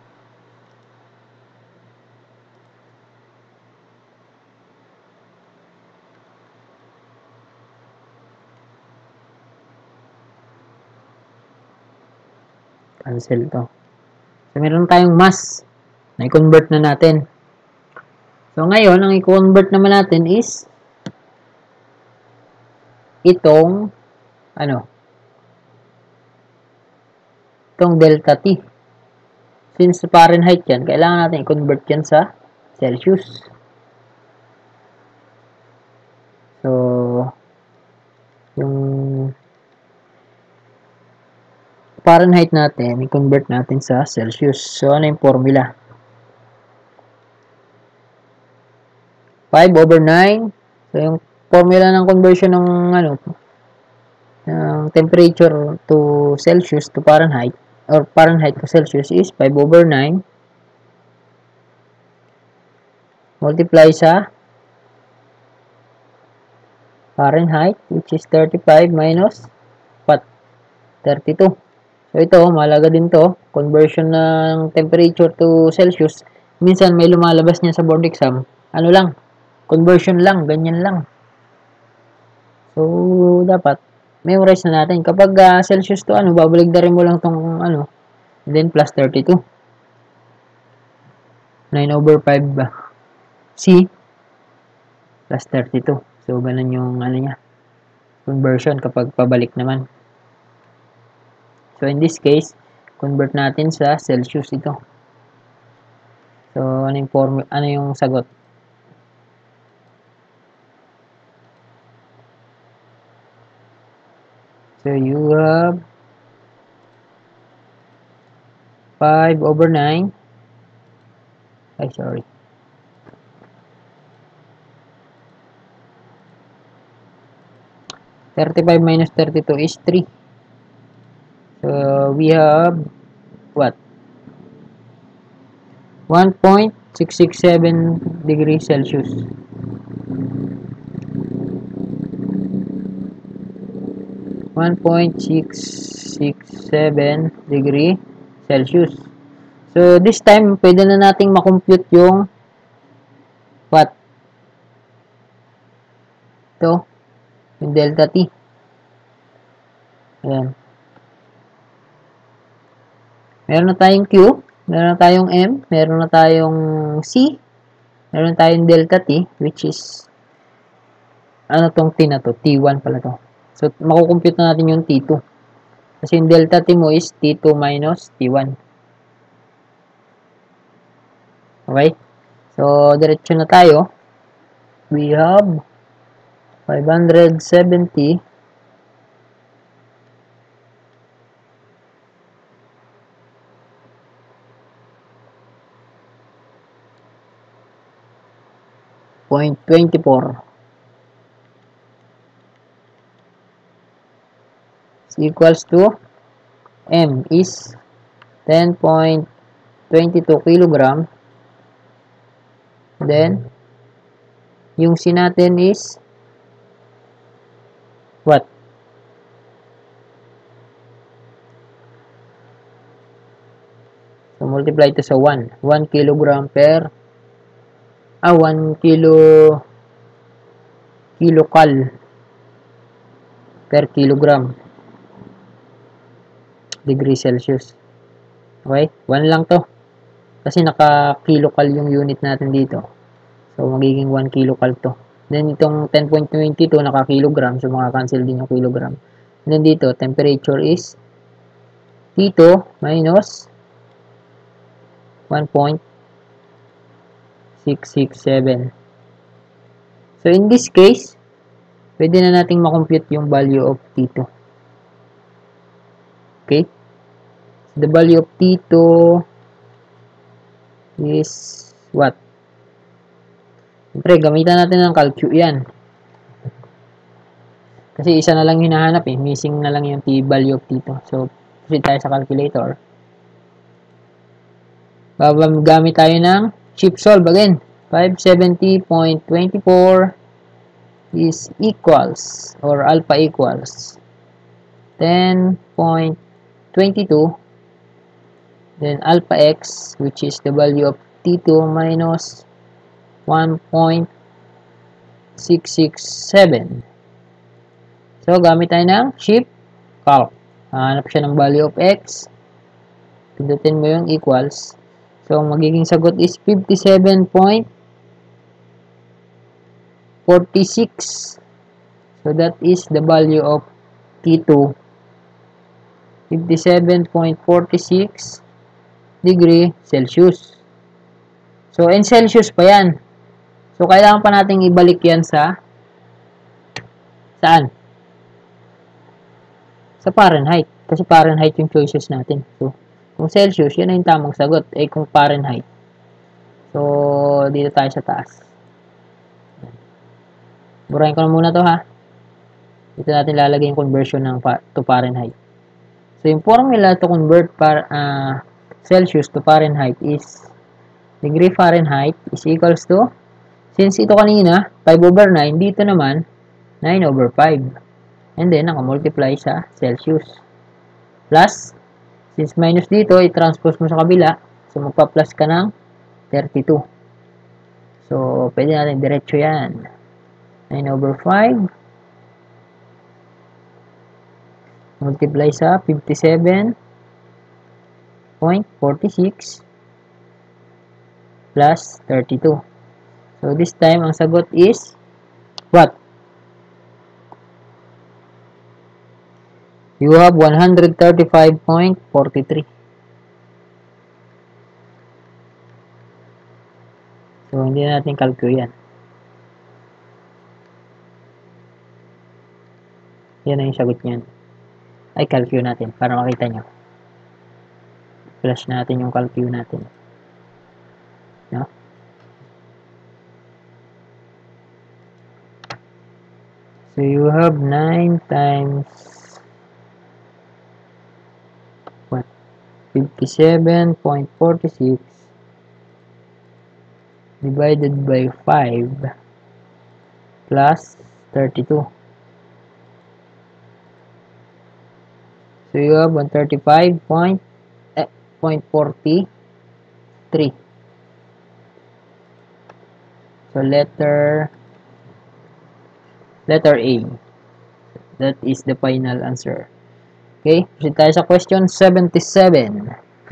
Cancel to. So, meron tayong mass na i-convert na natin. So, ngayon, ang i-convert naman natin is itong delta T. Since Fahrenheit yan, kailangan natin i-convert yan sa Celsius. So, yung Fahrenheit natin, i-convert natin sa Celsius. So, ano yung formula? 5/9. So, yung formula ng conversion ng ng temperature to Celsius to Fahrenheit or Fahrenheit to Celsius is 5/9 multiply sa Fahrenheit, which is 35 minus 32. So, ito, mahalaga din to. Conversion ng temperature to Celsius. Minsan, may lumalabas niya sa board exam. Conversion lang, ganyan lang. So, dapat, memorize na natin. Kapag Celsius to, babaligdarin mo lang tong, and then plus 32. 9/5 C plus 32. So, ganun yung, niya, conversion kapag pabalik naman. So, in this case, convert natin sa Celsius ito. So, ano yung sagot? So, you have 5/9. Ay, sorry. -35 minus 32 is 3. So, we have what? 1.667 degrees Celsius. 1.667 degree Celsius. So, this time, pwede na nating makompute yung what? Ito, yung delta T. Ayan. Meron na tayong Q, meron na tayong M, meron na tayong C, meron na tayong delta T, which is, tong T na to? T1 pala to. So, makukompute na natin yung T2. Kasi yung delta T mo is T2 minus T1. Okay? So, diretso na tayo. We have 570 0.24 is equals to M is 10.22 kilogram. Then, yung C natin is what? So, multiply ito sa 1. 1 kilogram per 1 kilocal per kilogram degree Celsius. Okay? 1 lang to. Kasi naka-kilocal yung unit natin dito. So, magiging 1 kilocal to. Then, itong 10.22 naka-kilogram. So, makakancel din yung kilogram. And then, dito, temperature is T2 minus 1.667. So, in this case, pwede na nating makompute yung value of T2. Okay? The value of T2 is what? Siyempre, gamitan natin ng calcu yan. Kasi isa na lang hinahanap eh. Missing na lang yung value of T2. So, proceed tayo sa calculator. Gamit tayo ng cheap solve again. 570.24 is equals or alpha equals 10.22, then alpha x, which is the value of T2 minus 1.667. So, gamit tayo ng cheap calc. Hanap siya ng value of x. Pindutin mo yung equals. So, magiging sagot is 57.46. So, that is the value of T2. 57.46 degree Celsius. So, in Celsius pa yan. So, kailangan pa natin ibalik yan sa saan? Sa Fahrenheit. Kasi Fahrenheit yung choices natin. So, kung Celsius, yan na yung tamang sagot. Eh, kung Fahrenheit. So, dito tayo sa taas. Burahin ko na muna to ha. Dito natin lalagay yung conversion to Fahrenheit. So, yung formula to convert Celsius to Fahrenheit is degree Fahrenheit is equals to, since ito kanina, 5/9, dito naman, 9/5. And then, nakamultiply sa Celsius. Plus, since minus dito, i-transpose mo sa kabila. So, magpa-plus ka ng 32. So, pwede natin diretso yan. 9/5 multiply sa 57.46 plus 32. So, this time, ang sagot is what? You have 135.43. So, hindi natin calculate yan. Yan na yung sagot niyan. Ay, calculate natin para makita nyo. Flash natin yung calculate natin. No? So, you have 9 times 57.46 divided by 5 plus 32. So, you have 135.43. So, letter A. That is the final answer. Okay, proceed tayo sa question 77.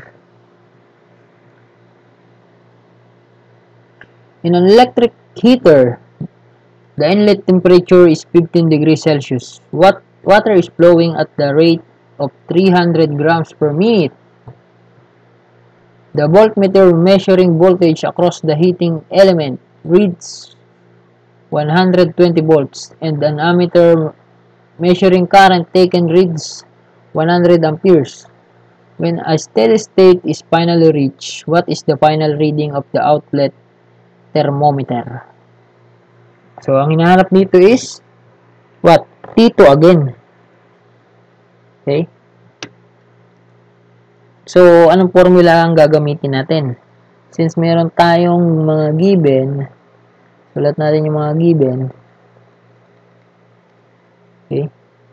In an electric heater, the inlet temperature is 15 degrees Celsius. Water is flowing at the rate of 300 grams per minute. The voltmeter measuring voltage across the heating element reads 120 volts and an ammeter measuring current taken reads 100 amperes. When a steady state is finally reached, what is the final reading of the outlet thermometer? So, ang hinahanap dito is what? T2 again. Okay? So, anong formula ang gagamitin natin? Since meron tayong mga given, sulat natin yung mga given. Okay?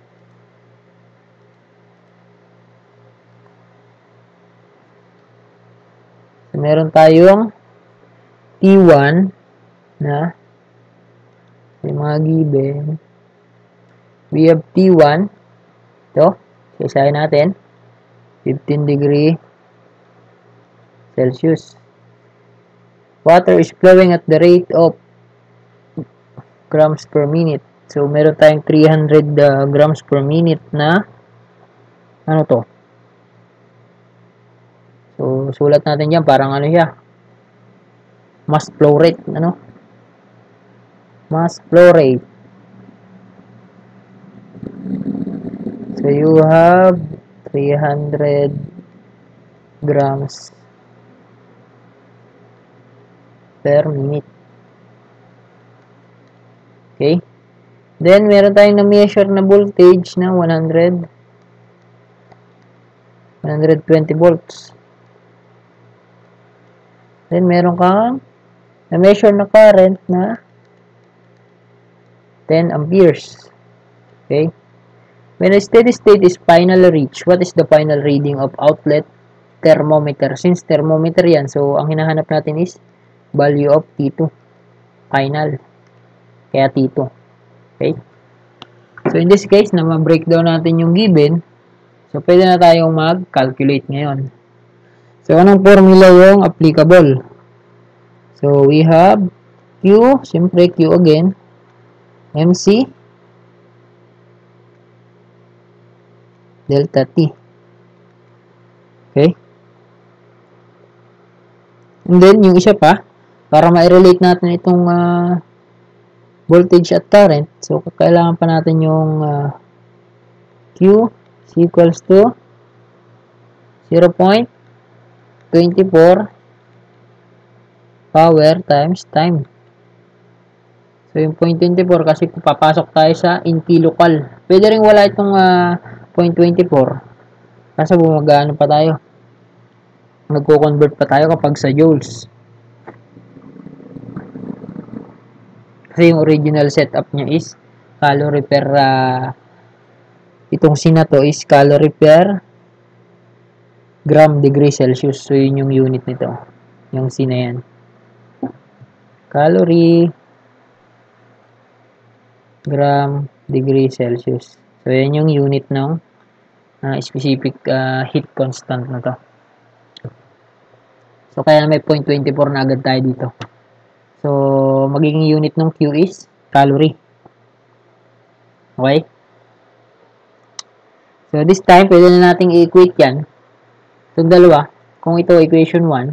So, meron tayong T1 na yung mga given. We have T1. Ito. Isahin natin. 15 degree Celsius. Water is flowing at the rate of grams per minute. So, meron tayong 300 grams per minute na ano to? So, sulat natin yan. Parang ano siya? Mass flow rate. Ano? Mass flow rate. So, you have 300 grams per minute. Okay? Then, meron tayong na-measure na voltage na 120 volts. Then, meron kang na-measure na current na 10 amperes. Okay? When a steady state is finally reached, what is the final reading of outlet thermometer? Since thermometer yan, so ang hinahanap natin is value of T2. Final. Kaya T2. Okay? So, in this case, na ma-breakdown natin yung given, so, pwede na tayong mag-calculate ngayon. So, anong formula yung applicable? So, we have Q, siyempre Q again, MC delta T. Okay? And then, yung isa pa, para ma-relate natin itong voltage at current, so, kailangan pa natin yung Q is equals to 0.24 power times time. So, yung 0.24 kasi papasok tayo sa in kilocal. Pwede rin wala itong 0.24 kasi bumagaano pa tayo. Nagko-convert pa tayo kapag sa joules. Kasi yung original setup niya is calorie per itong C na to is calorie per gram degree Celsius. So, yun yung unit nito. Yung C na yan. Calorie gram degree Celsius. So, yan yung unit ng specific heat constant na to. So, kaya may 0.24 na agad tayo dito. So, magiging unit ng Q is calorie. Okay? So, this time, pwede na nating i-equate yan. Itong dalawa, kung ito equation 1,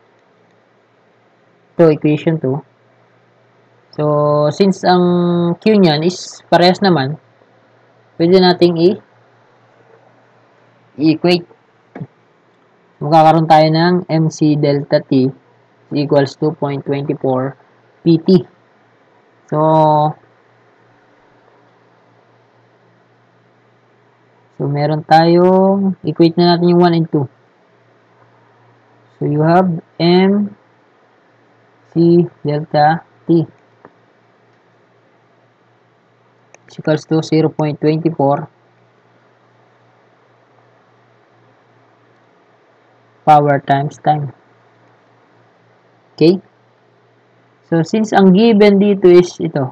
ito equation 2. So, since ang Q niyan is parehas naman, pwede nating i-equate. Magkakaroon tayo ng MC delta T equals to 0.24 PT. So, meron tayong, equate na natin yung 1 and 2. So, you have MC delta T equals to 0.24 power times time. Okay? So, since ang given dito is ito,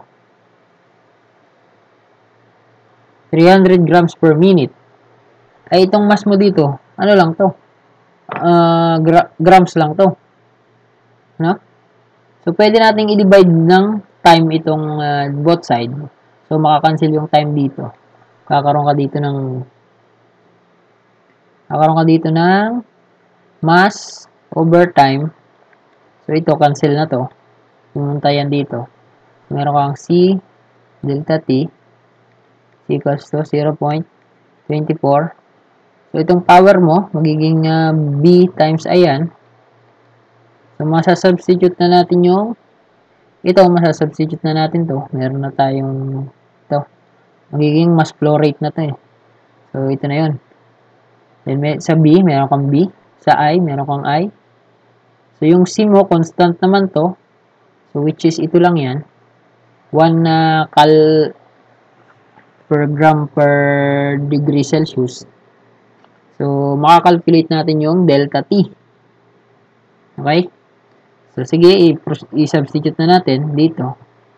300 grams per minute, ay itong mass mo dito, ano lang to? Grams lang to. No? So, pwede nating i-divide ng time itong both side. So, makakancel yung time dito. Kakaroon ka dito ng mass over time. So, ito, cancel na to. Pumunta yan dito. Meron kang C delta T equals to 0.24. So, itong power mo, magiging B times I yan. So, masasubstitute na natin yung ito, masasubstitute na natin to. Meron na tayong ito. Magiging mass flow rate na to eh. So, ito na yun. Then, sa B, meron kang B. Sa I, meron kang I. So, yung C mo, constant naman to. So, which is ito lang yan. 1 cal per gram per degree Celsius. So, makakalculate natin yung delta T. Okay? So, sige, i-substitute na natin dito.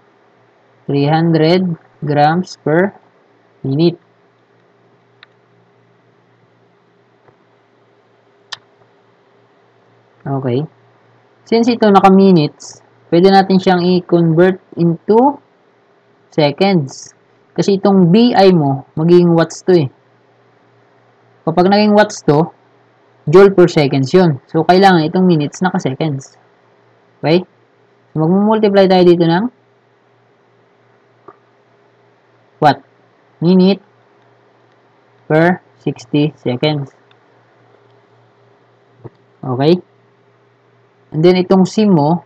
300 grams per minute. Okay. Since ito naka-minutes, pwede natin siyang i-convert into seconds. Kasi itong BI mo, magiging watts to eh. Kapag naging watts to, joule per seconds yun. So, kailangan itong minutes naka-seconds. Okay? So, mag-multiply tayo dito ng watt? Minute per 60 seconds. Okay? And then, itong C mo,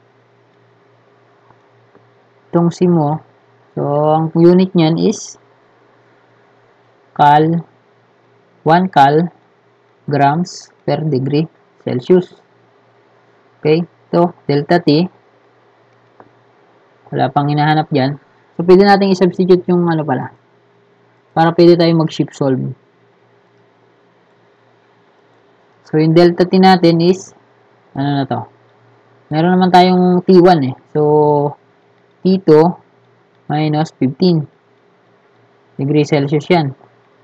so, ang unit niyan is cal, 1 cal grams per degree Celsius. Okay? Ito, delta T. Wala pang hinahanap dyan. So, pwede natin i-substitute yung ano pala. Para pwede tayo mag-shift solve. So, yung delta T natin is ano na to? Meron naman tayong T1 eh. So, T2 minus 15 degree Celsius yan.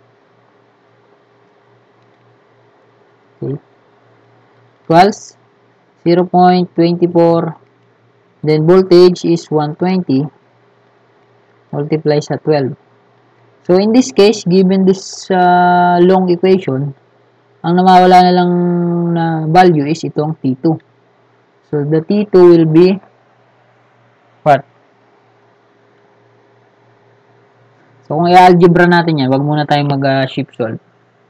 Okay. Equals 0.24. Then, voltage is 120 multiply sa 12. So, in this case, given this long equation, ang namawala na lang na value is itong T2. So, the T2 will be what? So, kung i-algebra natin yan, wag muna tayong mag-shift solve.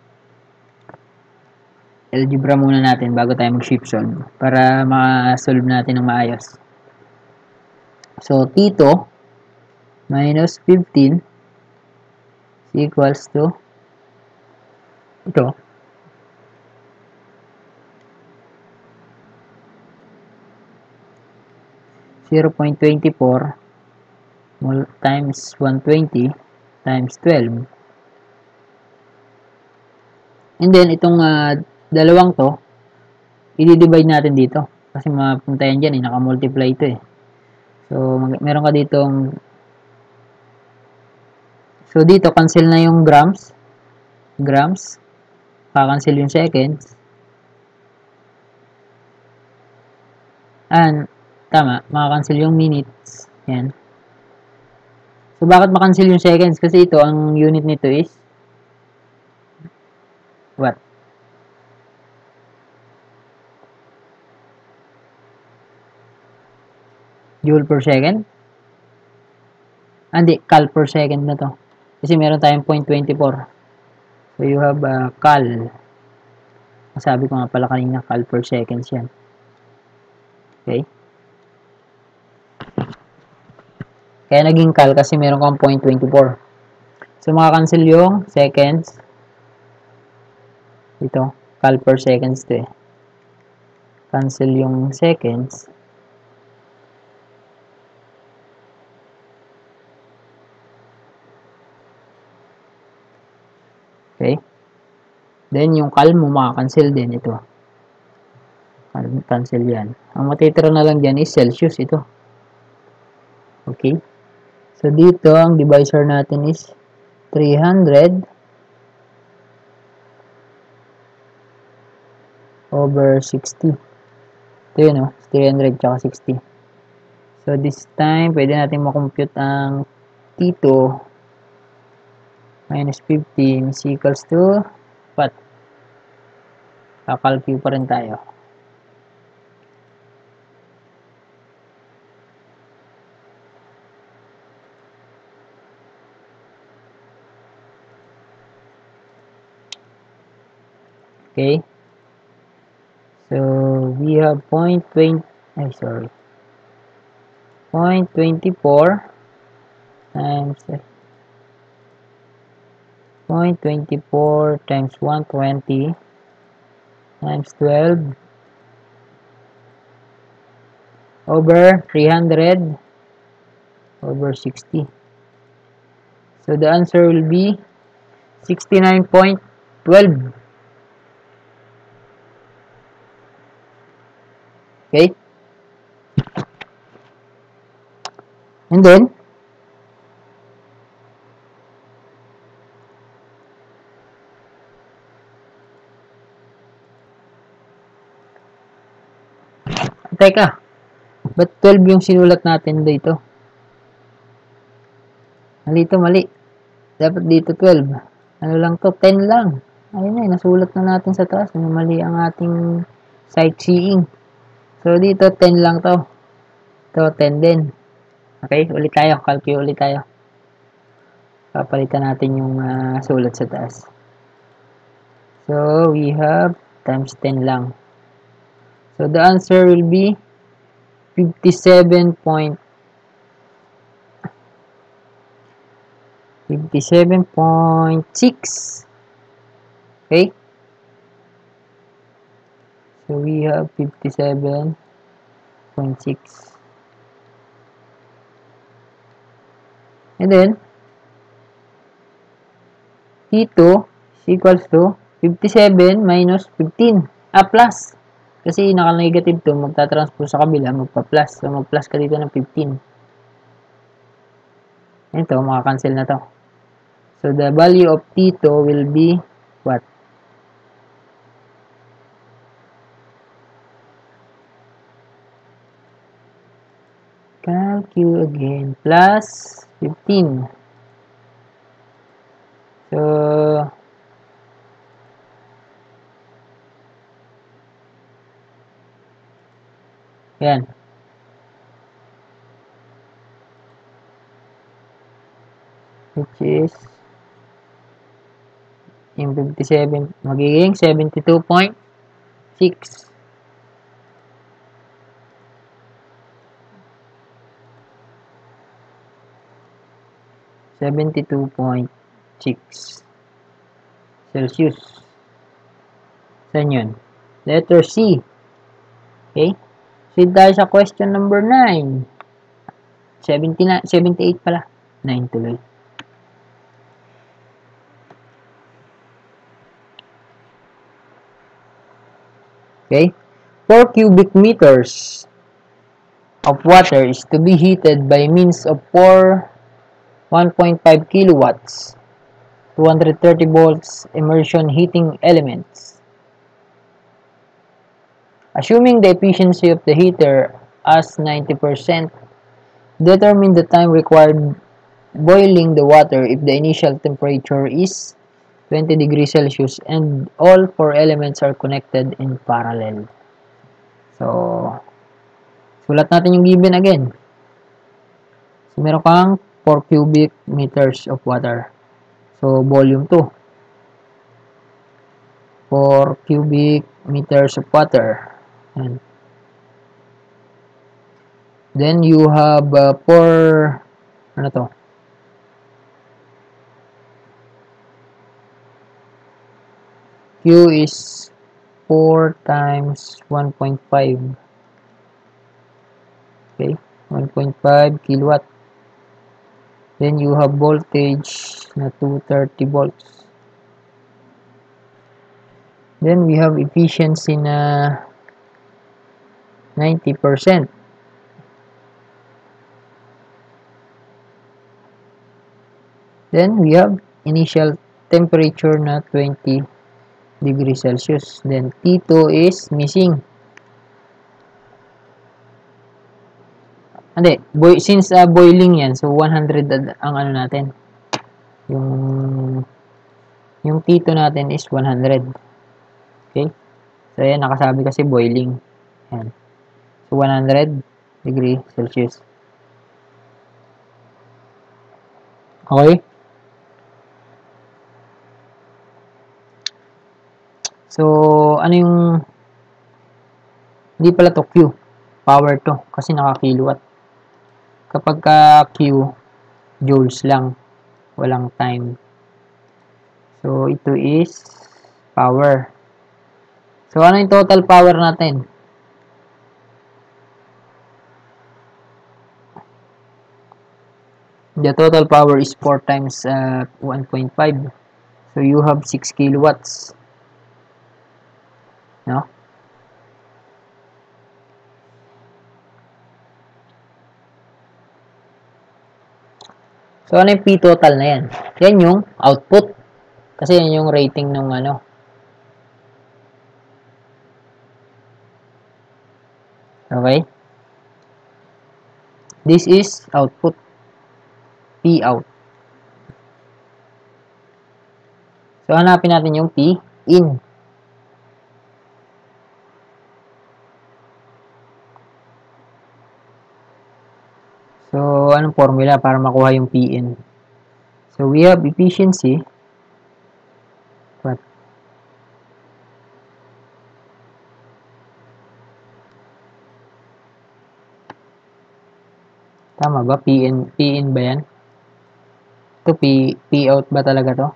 Algebra muna natin bago tayo mag-shift solve para ma-solve natin ng maayos. So, T2 minus 15 equals to ito. 0.24 times 120 times 12. And then, itong dalawang to, i-divide natin dito. Kasi mapunta yan dyan, naka-multiply ito eh. So, meron ka ditong, so dito, cancel na yung grams. Kakancel yung seconds. And, tama, makakancel yung minutes. Yan. So, bakit makancel yung seconds? Kasi ito, ang unit nito is what? Joule per second? Hindi, cal per second na to. Kasi meron tayong 0.24. So, you have cal. Sabi ko nga pala kanina, cal per seconds yan. Okay? Kaya naging cal kasi meron kang 0.24. So, makakancel yung seconds. Ito, cal per seconds to eh. Cancel yung seconds. Okay? Then, yung cal mo, makakancel din ito. Cancel yan. Ang matitira na lang dyan is Celsius ito. Okay? So, dito, ang divisor natin is 300 over 60. Ito yun, 300 tsaka 60. So, this time, pwede natin makompute ang T2 minus 15 is equals to what? Kakalculate pa rin tayo. Okay? So, we have 0.20, ay sorry, 0.24 times 0.24 times 120 times 12 over 300 over 60. So the answer will be 69.12. Okay? And then, teka, ba't 12 yung sinulat natin dito? Mali to, mali. Dapat dito 12. Ano lang to? 10 lang. Ayun na, nasulat na natin sa taas. Mali ang ating sightseeing. So, dito 10 lang to. Ito, 10 din. Okay, ulit tayo. Calculate ulit tayo. Papalitan natin yung sulat sa taas. So, we have times 10 lang. So, the answer will be 57.6. Okay? So, we have 57.6. And then, T2 is equals to 57 minus 15. Plus. Kasi naka-negative to, magta-transpose sa kabila, magpa-plus. So, mag-plus ka dito ng 15. Ito, makakancel na to. So, the value of T2 will be what? Calculate again. Plus 15. So, yan. Which is yung 57, magiging 72.6. 72.6 Celsius. Saan yun? Letter C. Okay? Proceed tayo sa question number 9. 78 pala. 9 tuloy. Okay? 4 cubic meters of water is to be heated by means of 1.5 kilowatts, 230 volts immersion heating elements. Assuming the efficiency of the heater as 90%, determine the time required boiling the water if the initial temperature is 20 degrees Celsius and all 4 elements are connected in parallel. So, sulat natin yung given again. So, meron kang 4 cubic meters of water. So, volume 2. 4 cubic meters of water. And then, you have 4, ano to? Q is 4 times 1.5. Okay, 1.5 kilowatt. Then you have voltage na 230 volts. Then we have efficiency na 90%. Then we have initial temperature na 20 degrees Celsius. Then T2 is missing. Hindi, since boiling yan, so 100 ang ano natin. Yung T2 natin is 100. Okay? So, yan, nakasabi kasi boiling. Yan. So, 100 degree Celsius. Okay? So, So, ano yung, hindi pala to Q. Power to. Kasi naka-kilowatt. Kapag ka Q, joules lang. Walang time. So, ito is power. So, ano yung total power natin? The total power is 4 times 1.5. So, you have 6 kilowatts. No? So, ano yung P total na yan? Yan yung output. Kasi yan yung rating ng ano. Okay? This is output. P out. So, hanapin natin yung P in. So, anong formula para makuha yung P in? So, we have efficiency. What? Tama ba? P in ba yan? Ito, P out ba talaga to?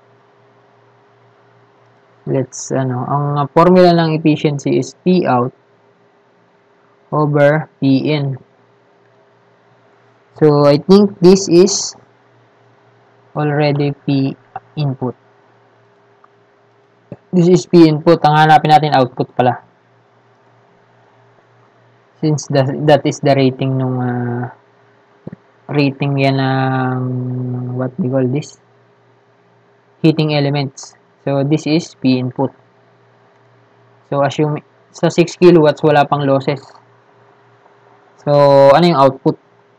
Let's, ang formula ng efficiency is P out over P in. So, I think this is already P input. This is P input. Ang hanapin natin output pala. Since that is the rating nung rating yan ng what we call this? Heating elements. So, this is P input. So, assume sa 6 kilowatts wala pang losses. So, ano yung output?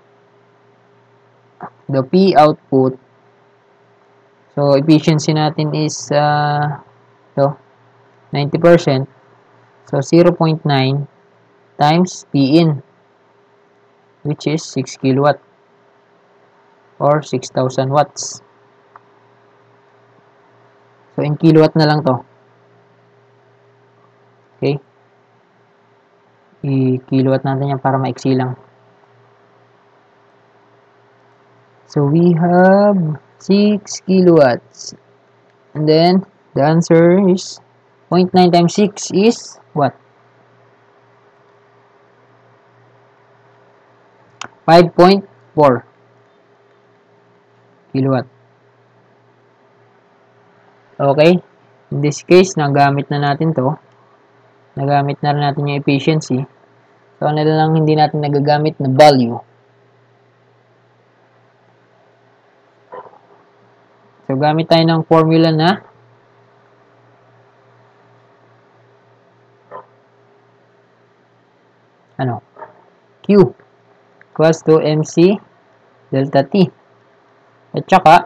The P output. So, efficiency natin is 90%. So, 0.9 times P in, which is 6 kilowatt or 6,000 watts. So, in kilowatt na lang to. Okay? I-kilowatt natin yan para maiksi lang. So, we have 6 kilowatts. And then, the answer is 0.9 times 6 is what? 5.4 kilowatt. Okay? In this case, nagamit na natin to. Nagamit na rin natin yung efficiency. So, ano na lang hindi natin nagagamit na value. So, gamit tayo ng formula na Q equals to MC delta T. At saka,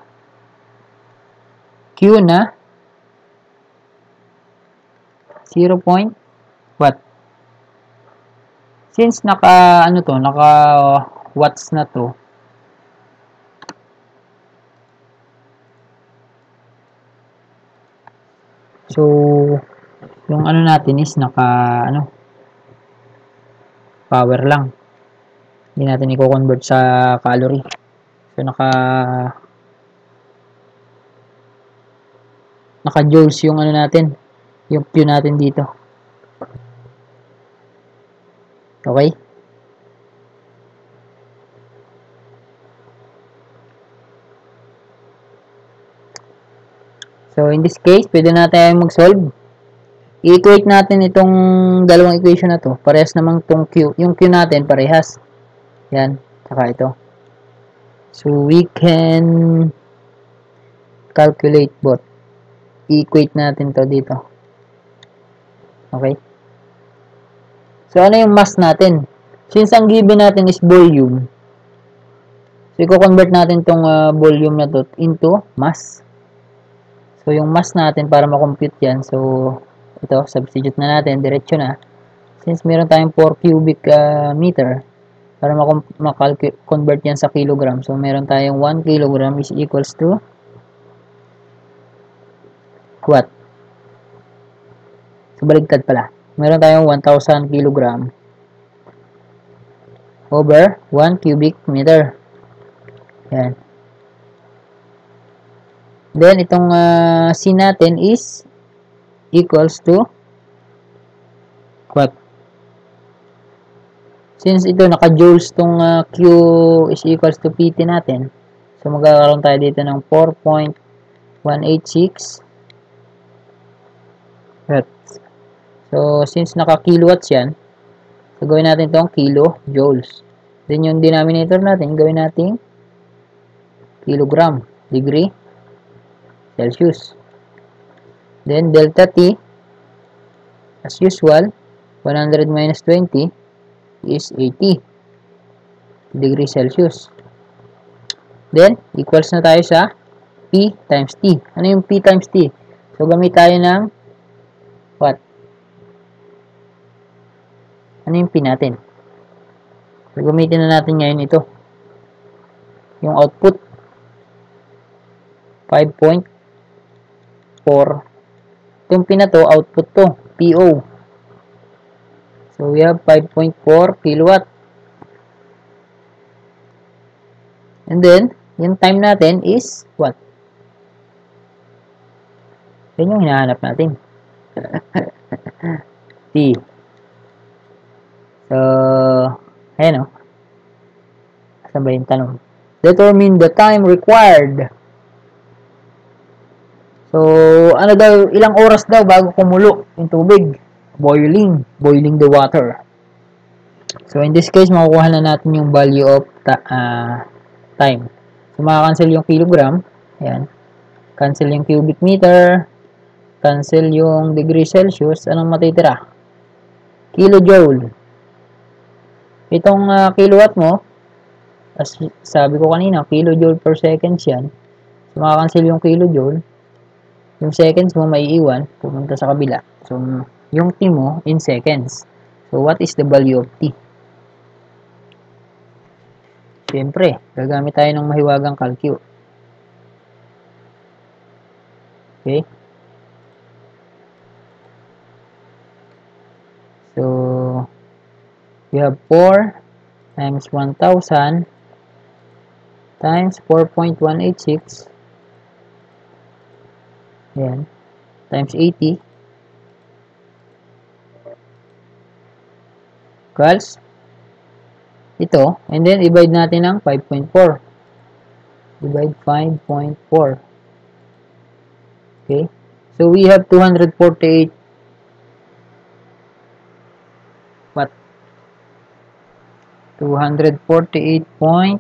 Q na 0. What? Since naka watts na to, so, yung natin is power lang. Hindi natin i-convert sa calorie. So, naka-joules yung natin. Yung Q natin dito. Okay? So, in this case, pwede natin mag-solve. I-equate natin itong dalawang equation na to. Parehas namang itong Q. Yung Q natin, parehas. Yan. Saka ito. So, we can calculate both. I-equate natin to dito. Okay? So, ano yung mass natin? Since ang given natin is volume, so, i-convert natin itong volume na to into mass. So, yung mass natin para ma-compute yan. So, ito, substitute na natin. Diretso na. Since meron tayong 4 cubic meter, para ma-convert yan sa kilogram. So, meron tayong 1 kilogram is equals to what? So, baligtad pala. Meron tayong 1,000 kilogram over 1 cubic meter. Yan. Then, itong C natin is equals to what? Since ito naka-joules tong Q is equals to PT natin, so magkakaroon tayo dito ng 4.186 watts. So, since naka-kilowatts yan, so gawin natin itong kilojoules. Then, yung denominator natin, gawin natin kilogram, degree, Celsius. Then, delta T, as usual, 100 minus 20 is 80 degrees Celsius. Then, equals na tayo sa P times T. Ano yung P times T? So, gamit tayo ng what? Ano yung P natin? So, gamitin na natin ngayon ito. Yung output, 5.4. Itong P na to, output to, PO. So, we have 5.4 kilowatt. And then, yung time natin is what? Yan yung hinahanap natin. T. So, ayan o. Saan ba yung tanong? Determine the time required. So, ano daw, ilang oras daw bago kumulo yung tubig? Boiling the water. So, in this case, makukuha na natin yung value of time. So, makakancel yung kilogram. Ayan. Cancel yung cubic meter. Cancel yung degree Celsius. Anong matitira? Kilojoule. Itong kilowatt mo, as sabi ko kanina, kilojoule per seconds yan. So, makakancel yung kilojoule. Yung seconds mo maiiwan, pupunta sa kabila. So, yung T mo in seconds. So, what is the value of T? Siyempre, gagamit tayo ng mahiwagang calcu. Okay? So, we have 4 times 1,000 times 4.186. Ayan. Times 80. Equals ito. And then, divide natin ng 5.4. Divide 5.4. Okay. So, we have 248 what? 248 point.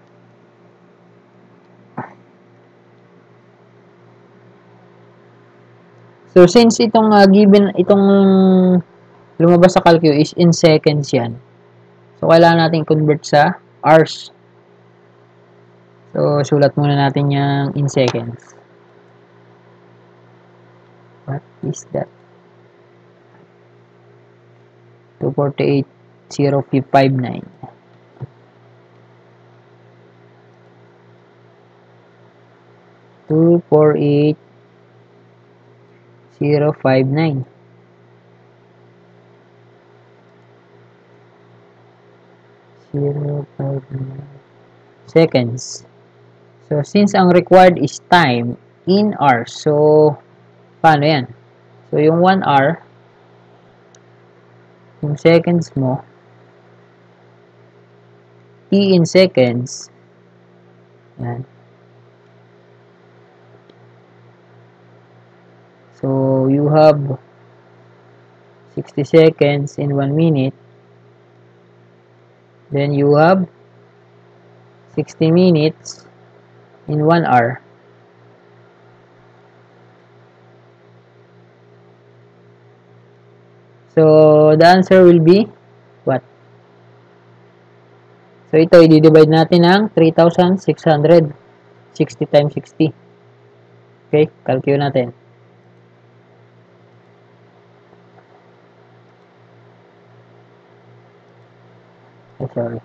So, since itong given, itong lumabas sa calcu is in seconds yan. So, kailangan natin convert sa hours. So, sulat muna natin yung in seconds. What is that? 248.059. Two, 059 seconds. So, since ang required is time in hours, so, paano yan? So, yung 1 hour, yung seconds mo, T in seconds, yan. So, you have 60 seconds in 1 minute. Then, you have 60 minutes in 1 hour. So, the answer will be what? So, ito, i-divide natin ng 3,600. 60 times 60. Okay, calculate natin. Oh, sorry.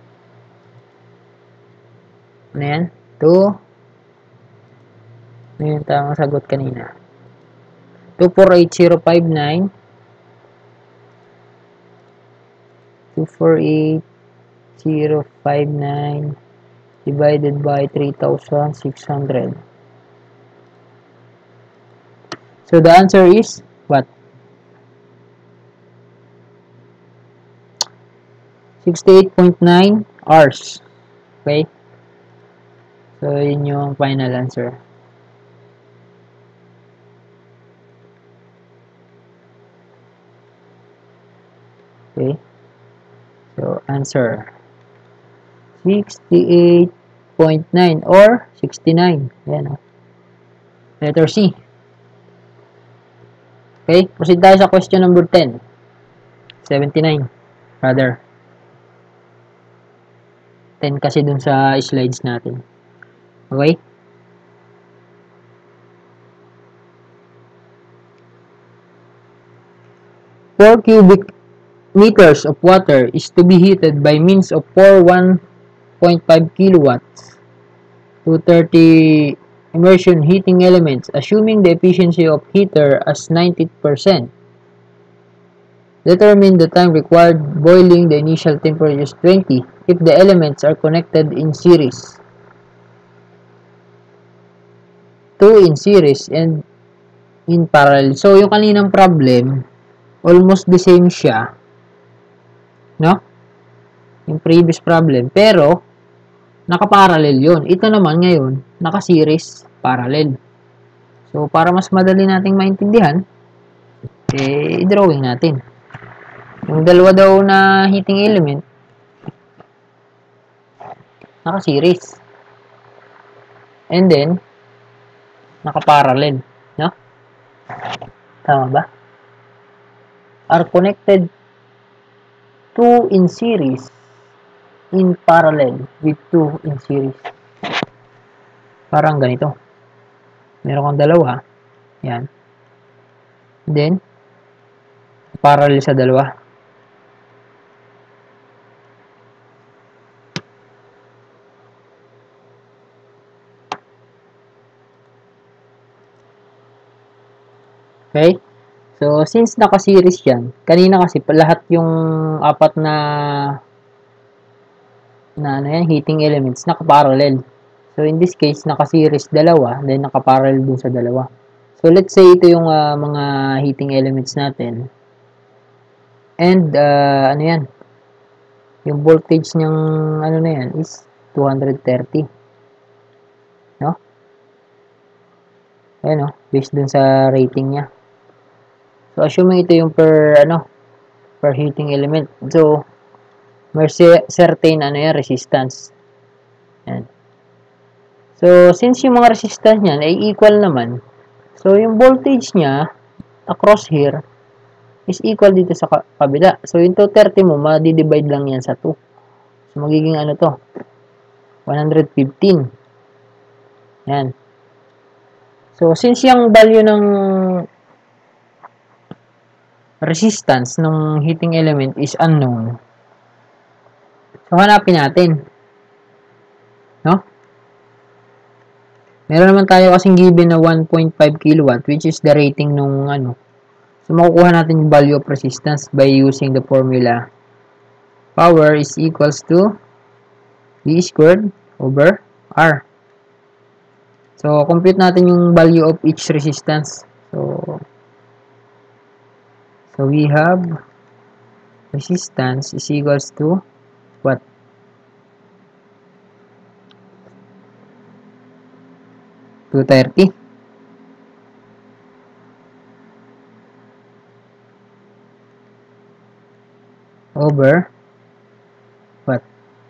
Ano yan? 2. Ano yung tamang sagot kanina? 248,059 248,059 divided by 3,600. So the answer is what? 68.9 hours. Okay? So yun yung final answer. Okay? So answer 68.9 or 69. Yan. Letter C. Okay, proceed tayo sa question number 10. 79, rather. 10 kasi dun sa slides natin. Okay? Four cubic meters of water is to be heated by means of 1.5 kilowatts to 30 immersion heating elements, assuming the efficiency of heater as 90%. Determine the time required boiling. The initial temperature is 20 if the elements are connected in series. 2 in series and in parallel. So, yung kaninang problem, almost the same siya. No? Yung previous problem. Pero, naka-parallel yun. Ito naman ngayon, naka-series, parallel. So, para mas madali nating maintindihan, i-drawing natin. Yung dalawa daw na heating element, naka-series. And then, naka-parallel. No? Tama ba? Are connected 2 in series in parallel with 2 in series. Parang ganito. Meron kang dalawa. Yan. Then, parallel sa dalawa. Okay? So, since naka-series yan, kanina kasi lahat yung apat na heating elements naka-parallel. So, in this case, naka-series dalawa, then naka-parallel dun sa dalawa. So, let's say ito yung mga heating elements natin. And, ano yan? Yung voltage niyang, ano na yan, is 230. No? Ayan, no? Based dun sa rating niya. So, assuming ito yung per heating element. So, may certain, resistance. Ayan. So, since yung mga resistance niyan ay equal naman, so, yung voltage niya across here is equal dito sa kabila. So, yung 230 mo, ma-divide lang yan sa 2. So, magiging ano to? 115. Yan. So, since yung value ng resistance ng heating element is unknown, so, hanapin natin. No? Meron naman tayo kasing given na 1.5 kilowatt, which is the rating nung So, makukuha natin yung value of resistance by using the formula. Power is equals to V squared over R. So, compute natin yung value of each resistance. So we have resistance is equals to what? $230. Over what?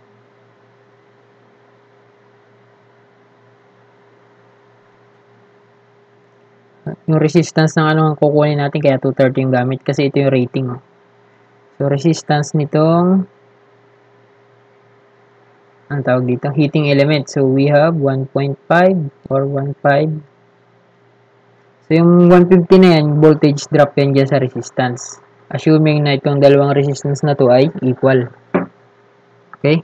Yung resistance ng ang kukunin natin kaya 230 yung gamit kasi ito yung rating. So resistance nitong ang tawag dito, heating element. So we have 1.5 or 1.5. So yung 150 na yan, voltage drop yan dyan sa resistance. Assuming na itong dalawang resistance na to ay equal. Okay?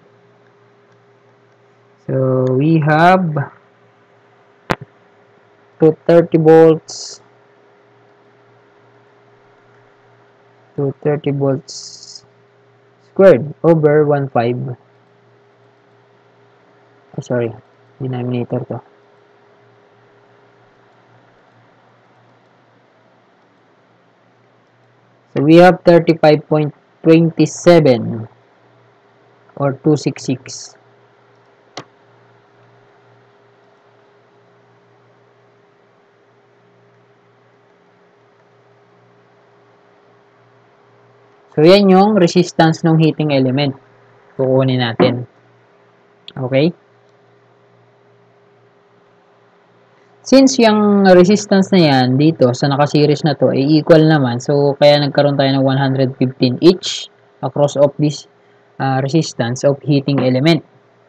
So we have 230 volts to 30 volts squared over 1.5. Oh, sorry, denominator to. So we have 35.27 or 266. So yan yung resistance ng heating element. Kukunin natin. Okay? Since yung resistance na yan dito sa naka-series na to ay equal naman, so kaya nagkaroon tayo ng 115 each across of this resistance of heating element.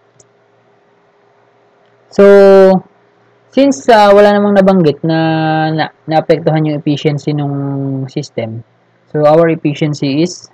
So, since wala namang nabanggit na naapektuhan yung efficiency ng system, so our efficiency is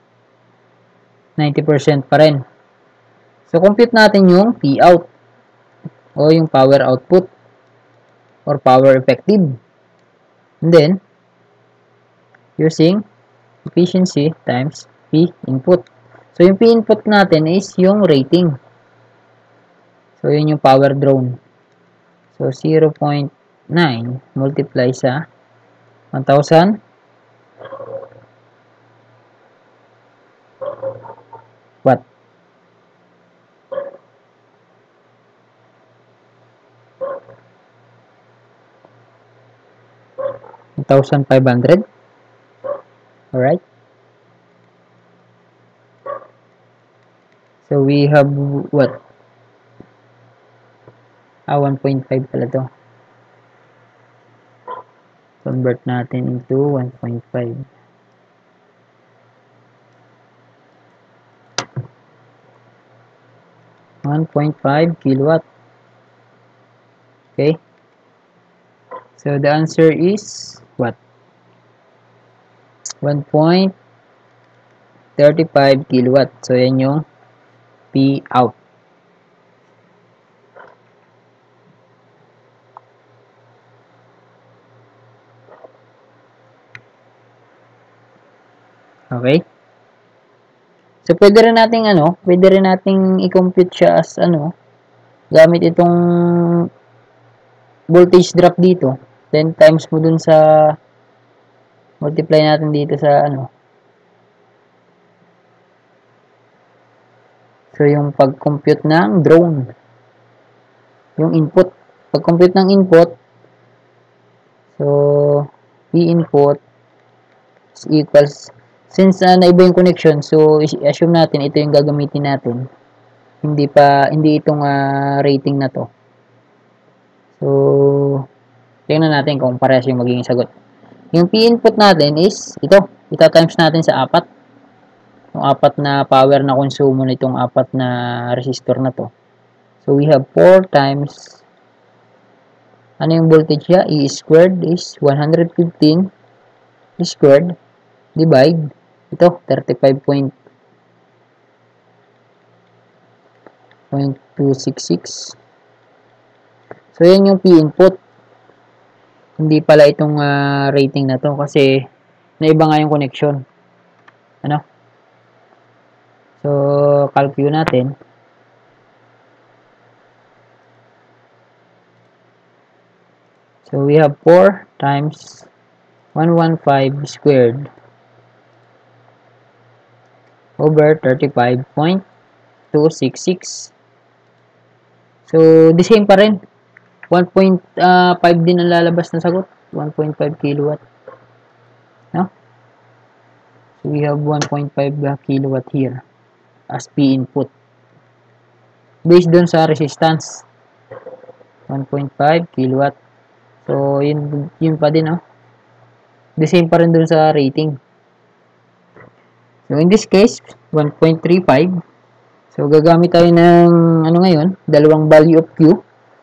90% pa rin. So, compute natin yung P out o yung power output or power effective. And then, using efficiency times P input. So, yung P input natin is yung rating. So, yun yung power drawn. So, 0.9 multiply sa 1,000 watt. $1,500. Alright. So, we have what? 1.5 pala to. Convert natin into 1.5. 1.5 kilowatt. Okay. So, the answer is what? 1.35 kilowatt. So, yan yung P out. Okay? So, pwede rin nating i-compute siya as gamit itong voltage drop dito. Then, times mo dun sa multiply natin dito sa So, yung pag-compute ng drone. Yung input. Pag-compute ng input, so, P input is equals, since naiba yung connection, so, assume natin ito yung gagamitin natin. Hindi itong rating na to. So, tingnan natin kung parehas yung magiging sagot. Yung P input natin is ito. Ita-times natin sa 4. Yung 4 na power na konsumo nitong 4 na resistor na to. So, we have 4 times ano yung voltage niya? E squared is 115 squared divide ito 35.266. So, yan yung P input. Hindi pala itong rating na to kasi naiba nga yung connection. So, calculate natin. So, we have 4 times 115 squared over 35.266. So, the same pa rin. 1.5 din ang lalabas na sagot. 1.5 kilowatt. No? So, we have 1.5 kilowatt here as P input. Based dun sa resistance. 1.5 kilowatt. So, yun pa din, no? The same pa rin dun sa rating. So, in this case, 1.35. So, gagamit tayo ng, ngayon, dalawang value of Q.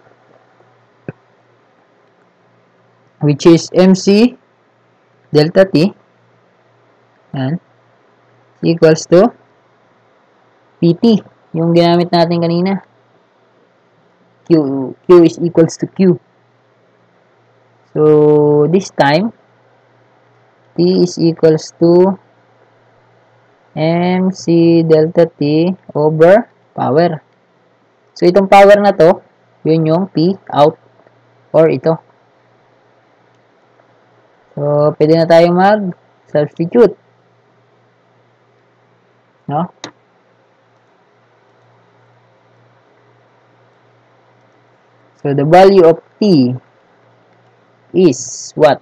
Which is MC delta T. Yan. Equals to PT. Yung ginamit natin kanina. Q is equals to Q. So, this time, T is equals to mc delta t over power. So, itong power na to, yun yung P out or ito. So, pwede na tayo mag-substitute. No? So, the value of T is what?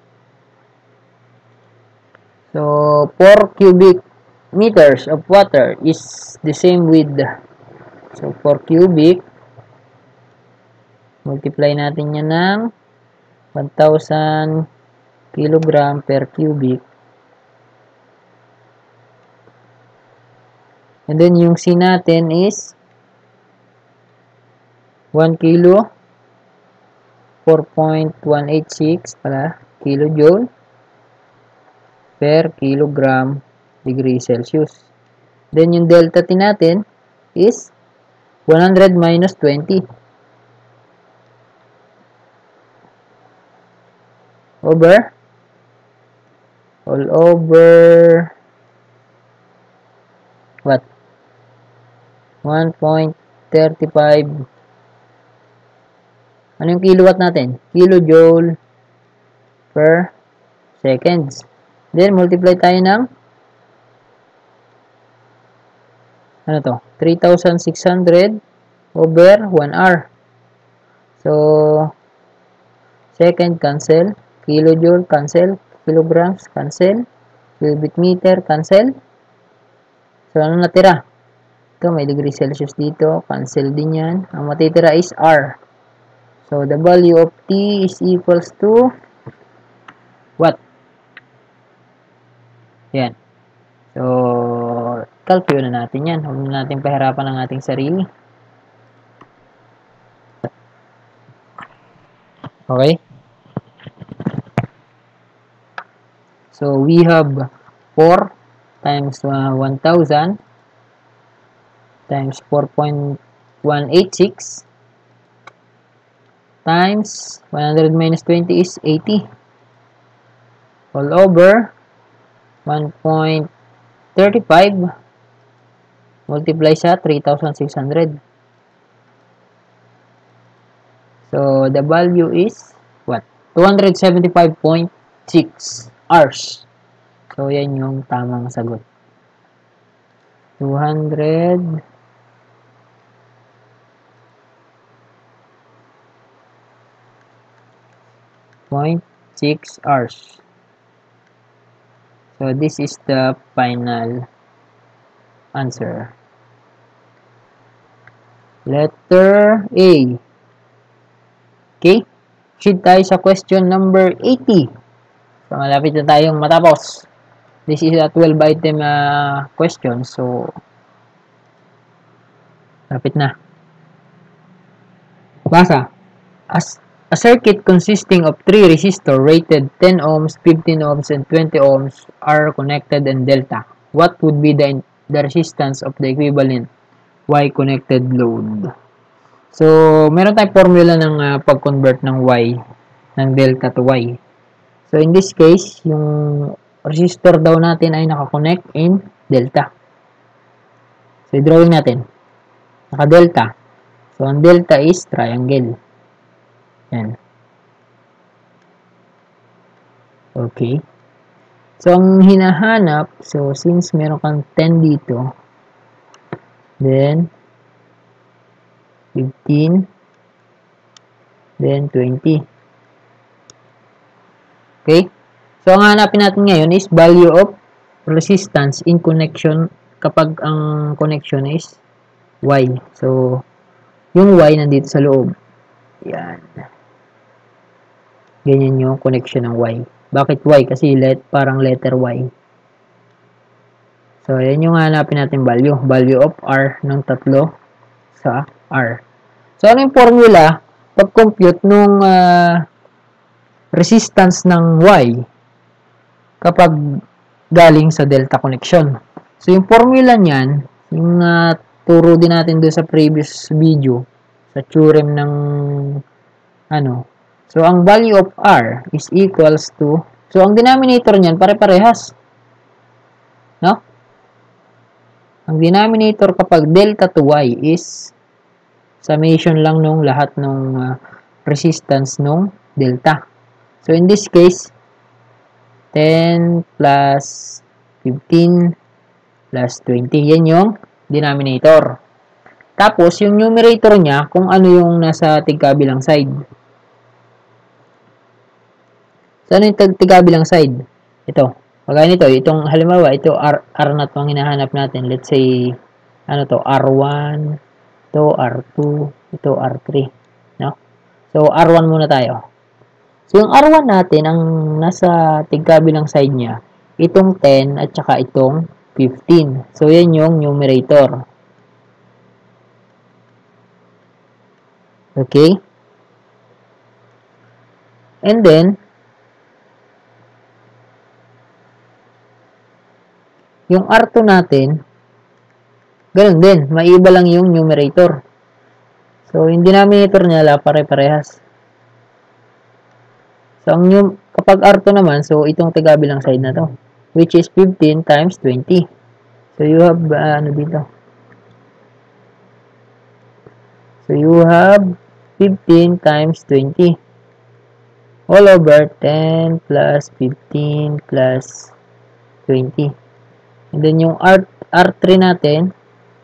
So, 4 cubic meters of water is the same with, so 4 cubic, multiply natin yan ng 1,000 kilogram per cubic. And then, yung C natin is 1 kilo, 4.186 pala, kilojoule per kilogram degree Celsius. Then, yung delta T natin is 100 minus 20 over all over what? 1.35. Ano yung kilowatt natin? Kilojoule per seconds. Then, multiply tayo ng ano to? 3,600 over 1 hour. So, second cancel, kilojoule cancel, kilograms cancel, cubic meter cancel. So, ano natira? Ito, may degree Celsius dito. Cancel din yan. Ang matitira is R. So, the value of T is equals to what? Yan. So, calculate na natin yan. Huwag na natin pahirapan ang ating sarili. Okay? So, we have 4 times 1,000 times 4.186 times 100 minus 20 is 80 all over 1.35 multiply sa 3,600. So, the value is what? 275.6 hours. So, yan yung tamang sagot. 200.6 hours. So, this is the final answer. Letter A. Okay? Proceed tayo sa question number 80. So, malapit na tayong matapos. This is a 12 item question. So, malapit na. Basa. A circuit consisting of 3 resistors rated 10 ohms, 15 ohms, and 20 ohms are connected in delta. What would be the resistance of the equivalent Y-connected load? So, meron tayong formula ng pag-convert ng Y, ng delta to Y. So, in this case, yung resistor daw natin ay nakakonect in delta. So, i-drawing natin. Naka-delta. So, ang delta is triangle. Yan. Okay. So, ang hinahanap, so, since meron kang 10 dito, then, 15, then 20. Okay? So, ang hanapin natin ngayon is value of resistance in connection kapag ang connection is Y. So, yung Y nandito sa loob. Yan. Ganyan yung connection ng Y. Bakit Y? Kasi parang letter Y. So, yan yung hanapin natin value. Value of R ng tatlo sa R. So, ano yung formula pag-compute nung resistance ng Y kapag galing sa delta connection? So, yung formula niyan, yung turo din natin doon sa previous video, sa theorem ng so, ang value of R is equals to, so, ang denominator niyan, pare-parehas. No? Ang denominator kapag delta to y is summation lang nung lahat ng resistance nung delta. So, in this case, 10 plus 15 plus 20. Yan yung denominator. Tapos, yung numerator niya, kung ano yung nasa tigkabilang side. So, ano yung tigkabilang side? Ito. Pagka nito, itong halimbawa, ito R na ito ang hinahanap natin. Let's say, ano to, R1, ito R2, ito R3. No? So, R1 muna tayo. So, yung R1 natin, ang nasa tigkabilang side niya, itong 10 at saka itong 15. So, yan yung numerator. Okay? And then, yung R2 natin, ganun din. Maiba lang yung numerator. So, yung denominator niya, pare-parehas. So, kapag R2 naman, so, itong tigkabilang side na to, which is 15 times 20. So, you have, ano dito? So, you have 15 times 20. All over 10 plus 15 plus 20. And then, yung R3 natin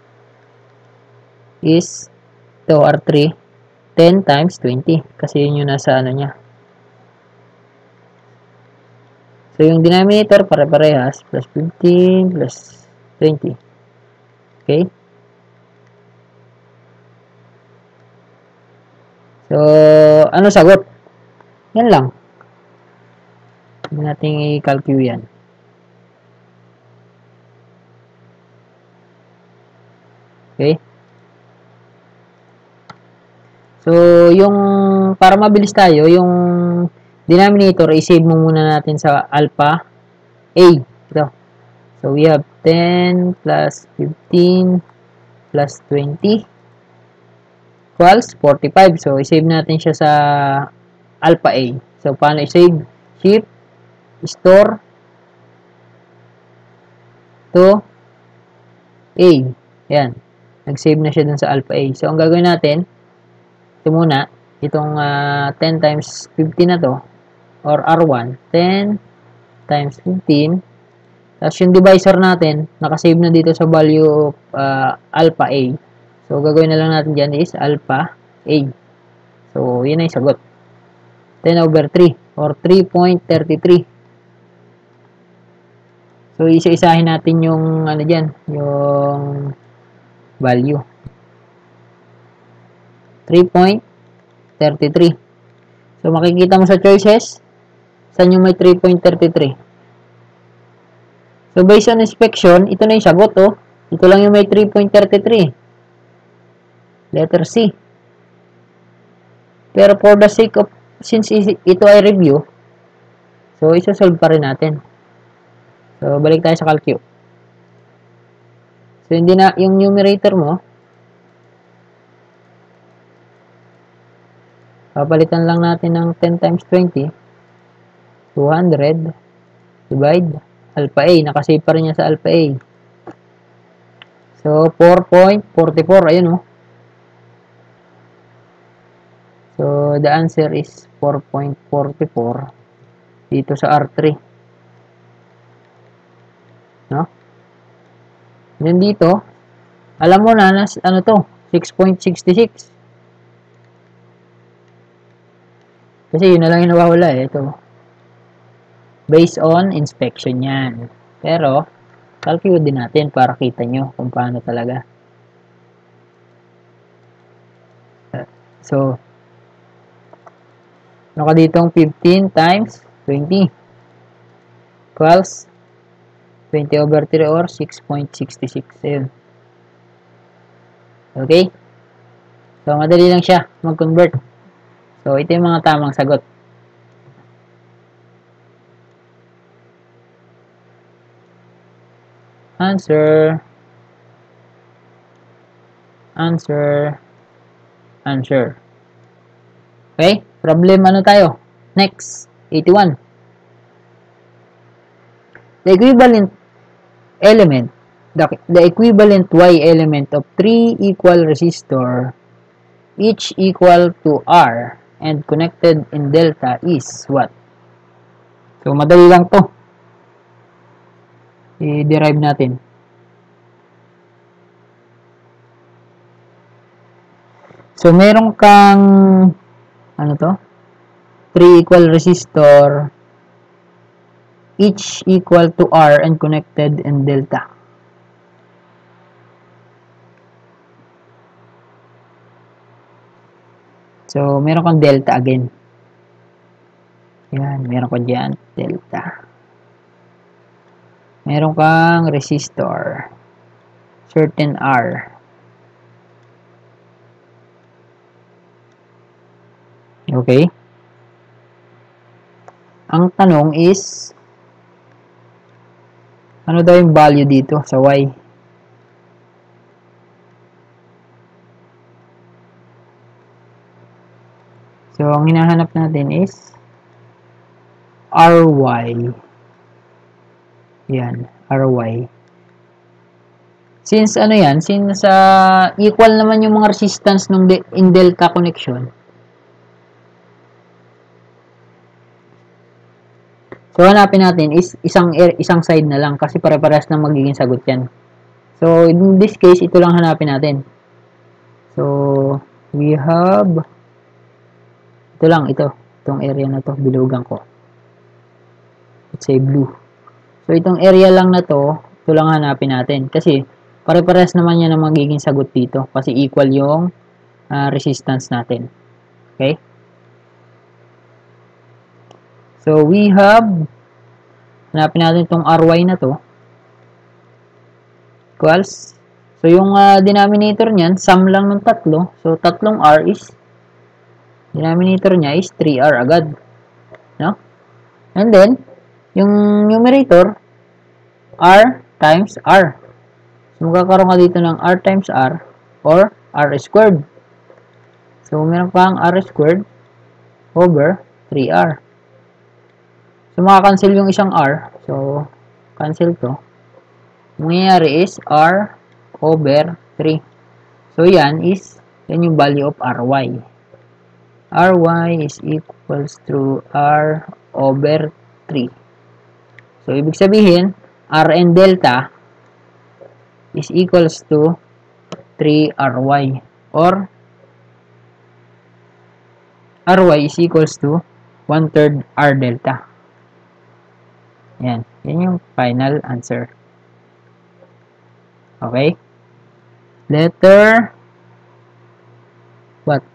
is, ito, R3, 10 times 20. Kasi yun yung nasa ano niya. So, yung denominator, pare-parehas, plus 15 plus 20. Okay? So, ano sagot? Yan lang. Hindi natin i-calculate yan. Okay? So, yung, para mabilis tayo, yung denominator, i-save mo muna natin sa alpha A. Ito. So, we have 10 plus 15 plus 20 equals 45. So, i-save natin siya sa alpha A. So, paano i-save? Shift, store, to A. Yan. Nag-save na siya dun sa alpha A. So, ang gagawin natin, ito muna, itong 10 times 15 na to, or R1, 10 times 15, tapos yung divisor natin, nakasave na dito sa value of alpha A. So, gagawin na lang natin dyan is alpha A. So, yun ay sagot. 10 over 3, or 3.33. So, isa-isahin natin yung, ano dyan, yung value. 3.33. So, makikita mo sa choices, saan yung may 3.33. So, based on inspection, ito na yung sagot, oh. Ito lang yung may 3.33. Letter C. Pero for the sake of, since ito ay review, so, isa-solve pa rin natin. So, balik tayo sa calcu. So, hindi na, yung numerator mo, papalitan lang natin ng 10 times 20, 200, divide, alpha A. Nakasave pa rin niya sa alpha A. So, 4.44. Ayun, oh. So, the answer is 4.44 dito sa R3. No? Then dito, alam mo na, ano to, 6.66. Kasi yun na lang yung nawawala eh. Ito. Based on inspection yan. Pero, calculate din natin para kita nyo kung paano talaga. So, ano ka ditong 15 times 20 equals 20 over 3 or 6.66. Ayun. Okay? So, madali lang siya mag-convert. So, ito yung mga tamang sagot. Answer. Answer. Answer. Okay? Problem ano tayo? Next. 81. The equivalent element the equivalent Y element of 3 equal resistor, each equal to R, and connected in delta is what? So, madali lang to. I-derive natin. So, meron kang, ano to? 3 equal resistor, each equal to R and connected in delta. So, meron kang delta again. Yan, meron ko dyan, delta. Meron kang resistor, certain R. Okay? Ang tanong is, ano daw yung value dito sa Y? So, ang hinahanap natin is RY. Yan, RY. Since ano yan, since equal naman yung mga resistance ng in delta connection. So, hanapin natin is isang side na lang kasi pare-parehas na magiging sagot yan. So, in this case, ito lang hanapin natin. So, we have ito lang, itong area na to, bilugan ko. Let's say blue. So, itong area lang na to, ito lang hanapin natin. Kasi, pare-parehas naman yan ang magiging sagot dito. Kasi equal yung resistance natin. Okay? So, we have, hanapin natin itong RY na to. Equals, so yung denominator niyan, sum lang ng tatlo. So, tatlong R is, denominator niya is 3R agad. No? And then, yung numerator, R times R. So, magkakaroon ka dito ng R times R or R squared. So, meron kang R squared over 3R. So, makakancel yung isang R. So, cancel to. Mangyayari is R over 3. So, yan yung value of RY. RY is equals to R over 3. So, ibig sabihin, Rn delta is equals to 3RY or RY is equals to 1/3 R delta. Yan. Yan yung final answer. Okay? Letter what?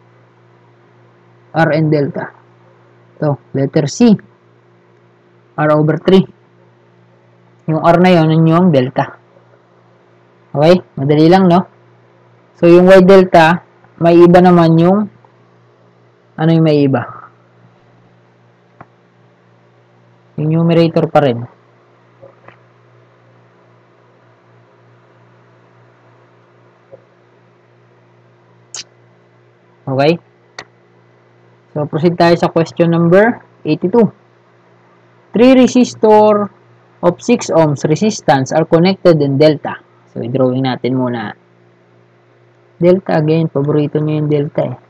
Rn delta. Ito, letter C. R over 3. Yung R na yun yung delta. Okay? Madali lang, no? So, yung Y delta, may iba naman yung ano yung may iba? Yung numerator pa rin. Okay? So, proceed tayo sa question number 82. 3 resistor of 6 ohms resistance are connected in delta. So, i-drawing natin muna. Delta again. Paborito nyo yung delta eh.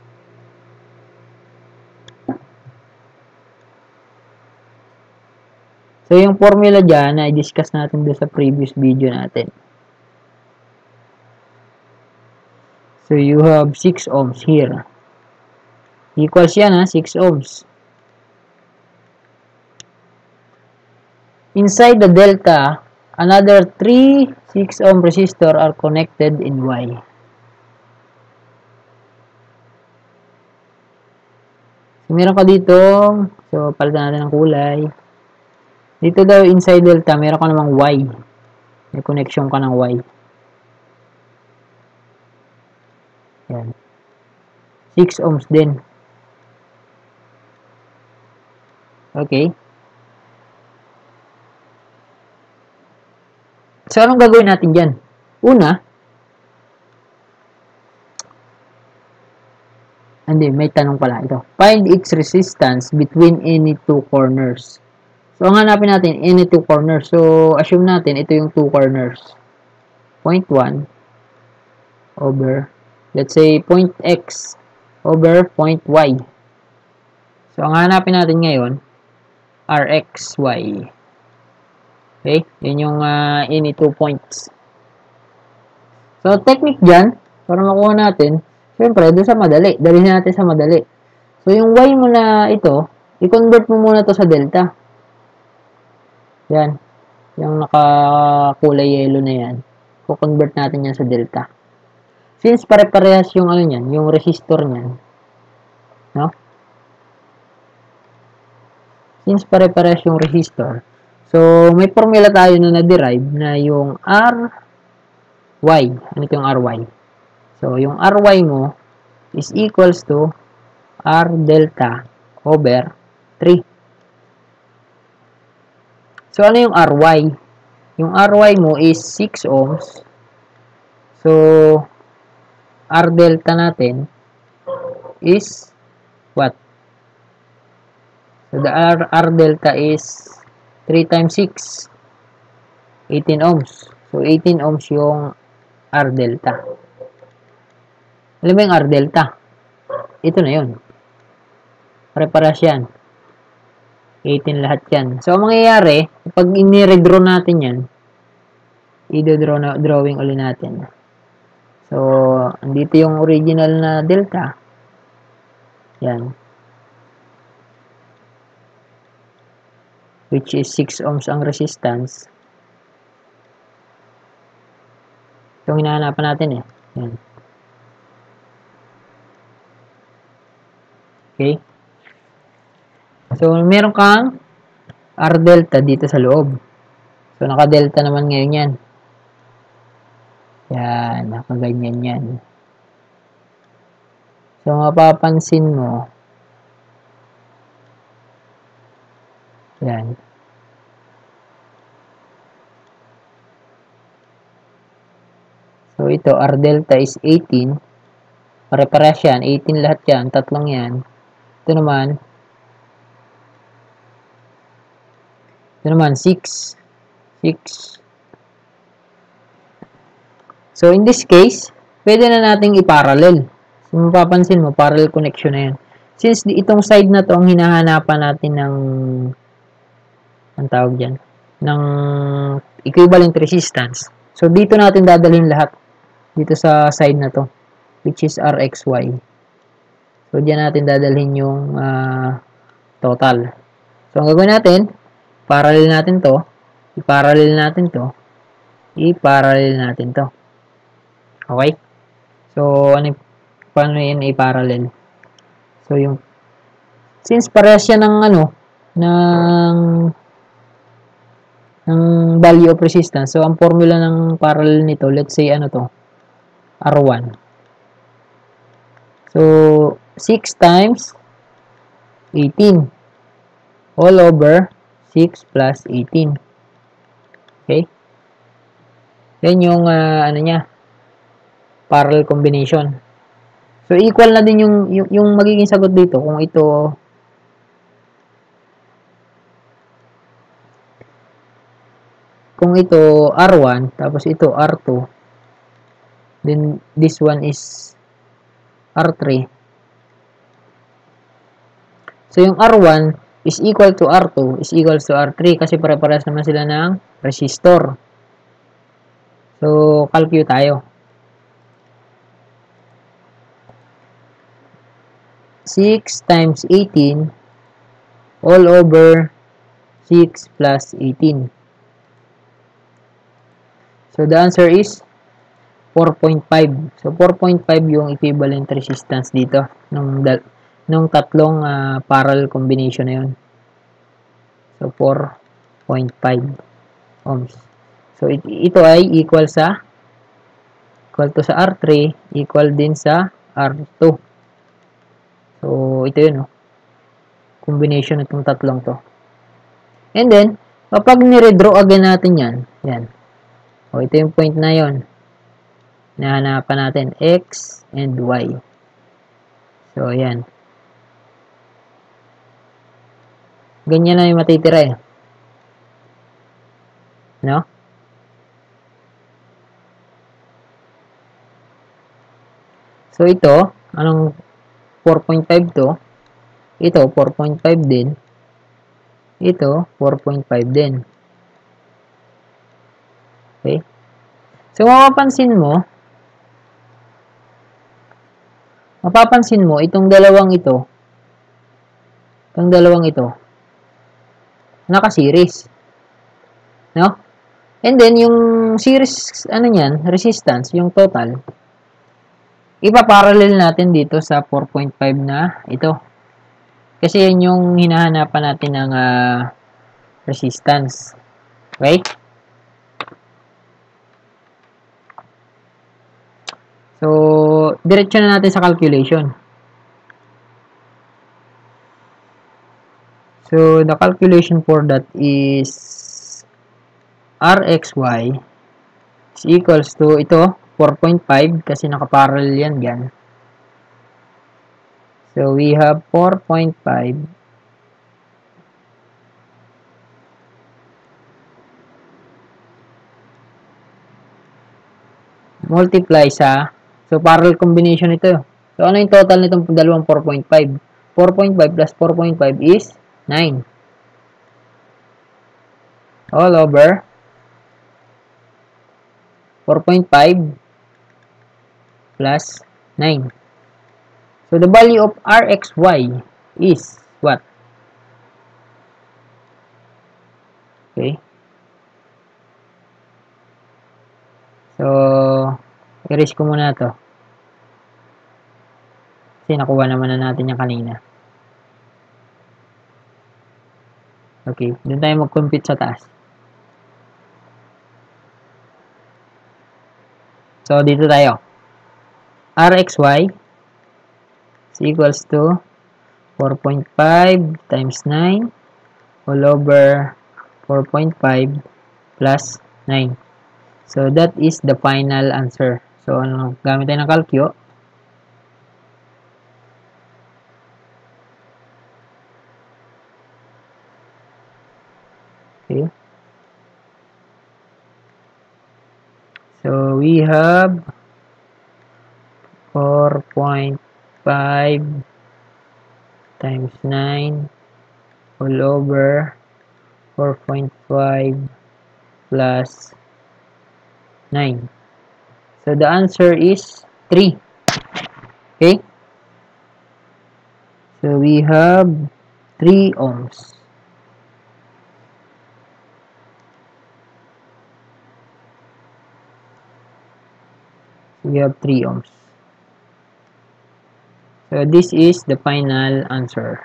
So, yung formula dyan, na-discuss natin doon sa previous video natin. So, you have 6 ohms here. Equals yan 6 ohms. Inside the delta, another 3 6 ohm resistor are connected in Y. So, meron ka dito, so, palitan natin ng kulay. Dito daw, inside delta, meron ka namang Y. May connection ka ng Y. Yan. 6 ohms din. Okay. So, anong gagawin natin dyan? Una, may tanong pala ito. Find its resistance between any two corners. So, ang hanapin natin, any two corners. So, assume natin, ito yung two corners. 0.1 over, let's say, point x over point y. So, ang hanapin natin ngayon, rxy. Okay? Yun yung any 2 points. So, technique dyan, para makuha natin, syempre, doon sa madali. Dalhin natin sa madali. So, yung y mo na ito, i-convert mo muna to sa delta. Yan. Yung nakakulay yellow na yan. I-convert natin yan sa delta. Since pare-parehas yung ano niyan, yung resistor niyan. No? Since pare-parehas yung resistor. So, may formula tayo na na-derive na yung Ry. Ano ito yung Ry? So, yung Ry mo is equals to R delta over 3. So, ano yung Ry? Yung Ry mo is 6 ohms. So, R delta natin is what? So, the R delta is 3 times 6. 18 ohms. So, 18 ohms yung R delta. Alam mo yung R delta? Ito na yun. Pare-paras yan. 18 lahat yan. So, ang mangyayari, pag ini-redraw natin yan, drawing ulit natin. So, andito yung original na delta. Yan. Which is 6 ohms ang resistance. Itong hinahanapan natin eh. Yan. Okay. So, meron kang R delta dito sa loob. So, naka-delta naman ngayon yan. Yan, nakaganyan yan. So, mapapansin mo, yan. So, ito, R delta is 18. Pare-parehas yan. 18 lahat yan. Tatlong yan. Ito naman 6. 6. So, in this case, pwede na nating i-parallel. So, mapapansin mo, parallel connection na yan. Since itong side na to ang hinahanapan natin ng ang tawag dyan, ng equivalent resistance. So, dito natin dadalhin lahat. Dito sa side na to, which is RXY. So, dyan natin dadalhin yung total. So, ang gagawin natin, parallel natin to, i-parallel natin to, i-parallel natin to. Okay? So, paano yan i-parallel? So, since parehas siya ng ng value of resistance, so, ang formula ng parallel nito, let's say, R1. So, 6 times 18 all over 6 plus 18. Okay? Yan yung, niya, parallel combination. So, equal na din yung magiging sagot dito kung ito R1, tapos ito R2, then this one is R3. So, yung R1 is equal to R2 is equal to R3 kasi pare-parehas naman sila ng resistor. So, calculate tayo. 6 times 18 all over 6 plus 18. So, the answer is 4.5. So, 4.5 yung equivalent resistance dito nung tatlong parallel combination na yun. So, 4.5 ohms. So, ito ay equal to sa R3, equal din sa R2. So, ito yun, combination itong tatlong to. And then, kapag ni-redraw again natin yan. O, ito yung point na yon. Nahanapan natin X and Y. So, ayan. Ganyan na yung matitira eh. No? So, ito, anong 4.5 to? Ito, 4.5 din. Ito, 4.5 din. Okay? So, mapapansin mo, itong dalawang ito, naka-series. No? And then, yung series, resistance, yung total, ipaparallel natin dito sa 4.5 na ito. Kasi yan yung hinahanapan natin ng resistance. Okay? So, diretso na natin sa calculation. So, the calculation for that is RXY is equals to ito, 4.5 kasi nakaparallel yan dyan. So, we have 4.5 multiply sa, so parallel combination ito. So, ano yung total nitong dalawang 4.5? 4.5 plus 4.5 is 9. All over 4.5 plus 9. So, the value of RXY is what? Okay. So, erase ko muna to. Kasi nakuha naman na natin yung kanina. Okay, doon tayo mag-compute sa taas. So, dito tayo. RXY is equals to 4.5 times 9 all over 4.5 plus 9. So, that is the final answer. So, gamit tayo ng calcio. Okay. So, we have 4.5 times 9 all over 4.5 plus 9. So, the answer is 3. Okay? So, we have 3 ohms. We have 3 ohms. So, this is the final answer.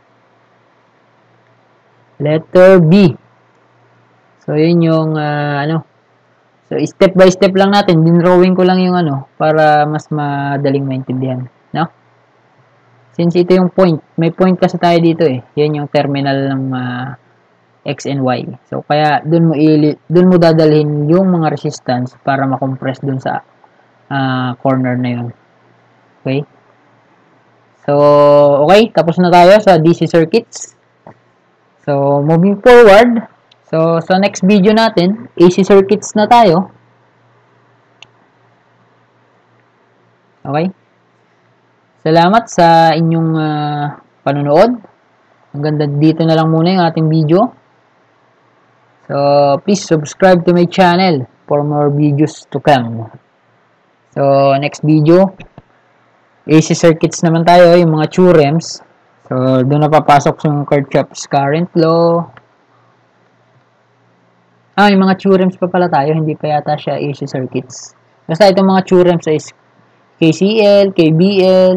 Letter B. So, yun yung, So, step by step lang natin. Dinrawing ko lang yung para mas madaling maintindihan. No? Since ito yung point. May point kasi tayo dito eh. Yan yung terminal ng X and Y. So, kaya dun mo dadalhin yung mga resistance para makompress dun sa corner na yun. Okay? So, okay. Tapos na tayo sa DC circuits. So, moving forward. So, sa next video natin, AC circuits na tayo. Okay? Salamat sa inyong panonood. Hanggang dito na lang muna yung ating video. So, please subscribe to my channel for more videos to come. So, next video, AC circuits naman tayo, yung mga theorems. So, doon na papasok yung Kirchhoff's current law. Yung mga theorems pa pala tayo, hindi pa yata siya AC circuits. Basta itong mga theorems is KCL, KBL,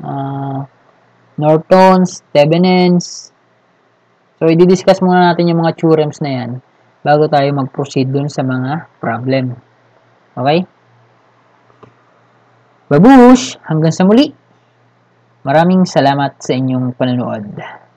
Nortons, Thevenins. So, i-discuss muna natin yung mga theorems na yan bago tayo mag-proceed dun sa mga problem. Okay? Babush! Hanggang sa muli! Maraming salamat sa inyong panonood.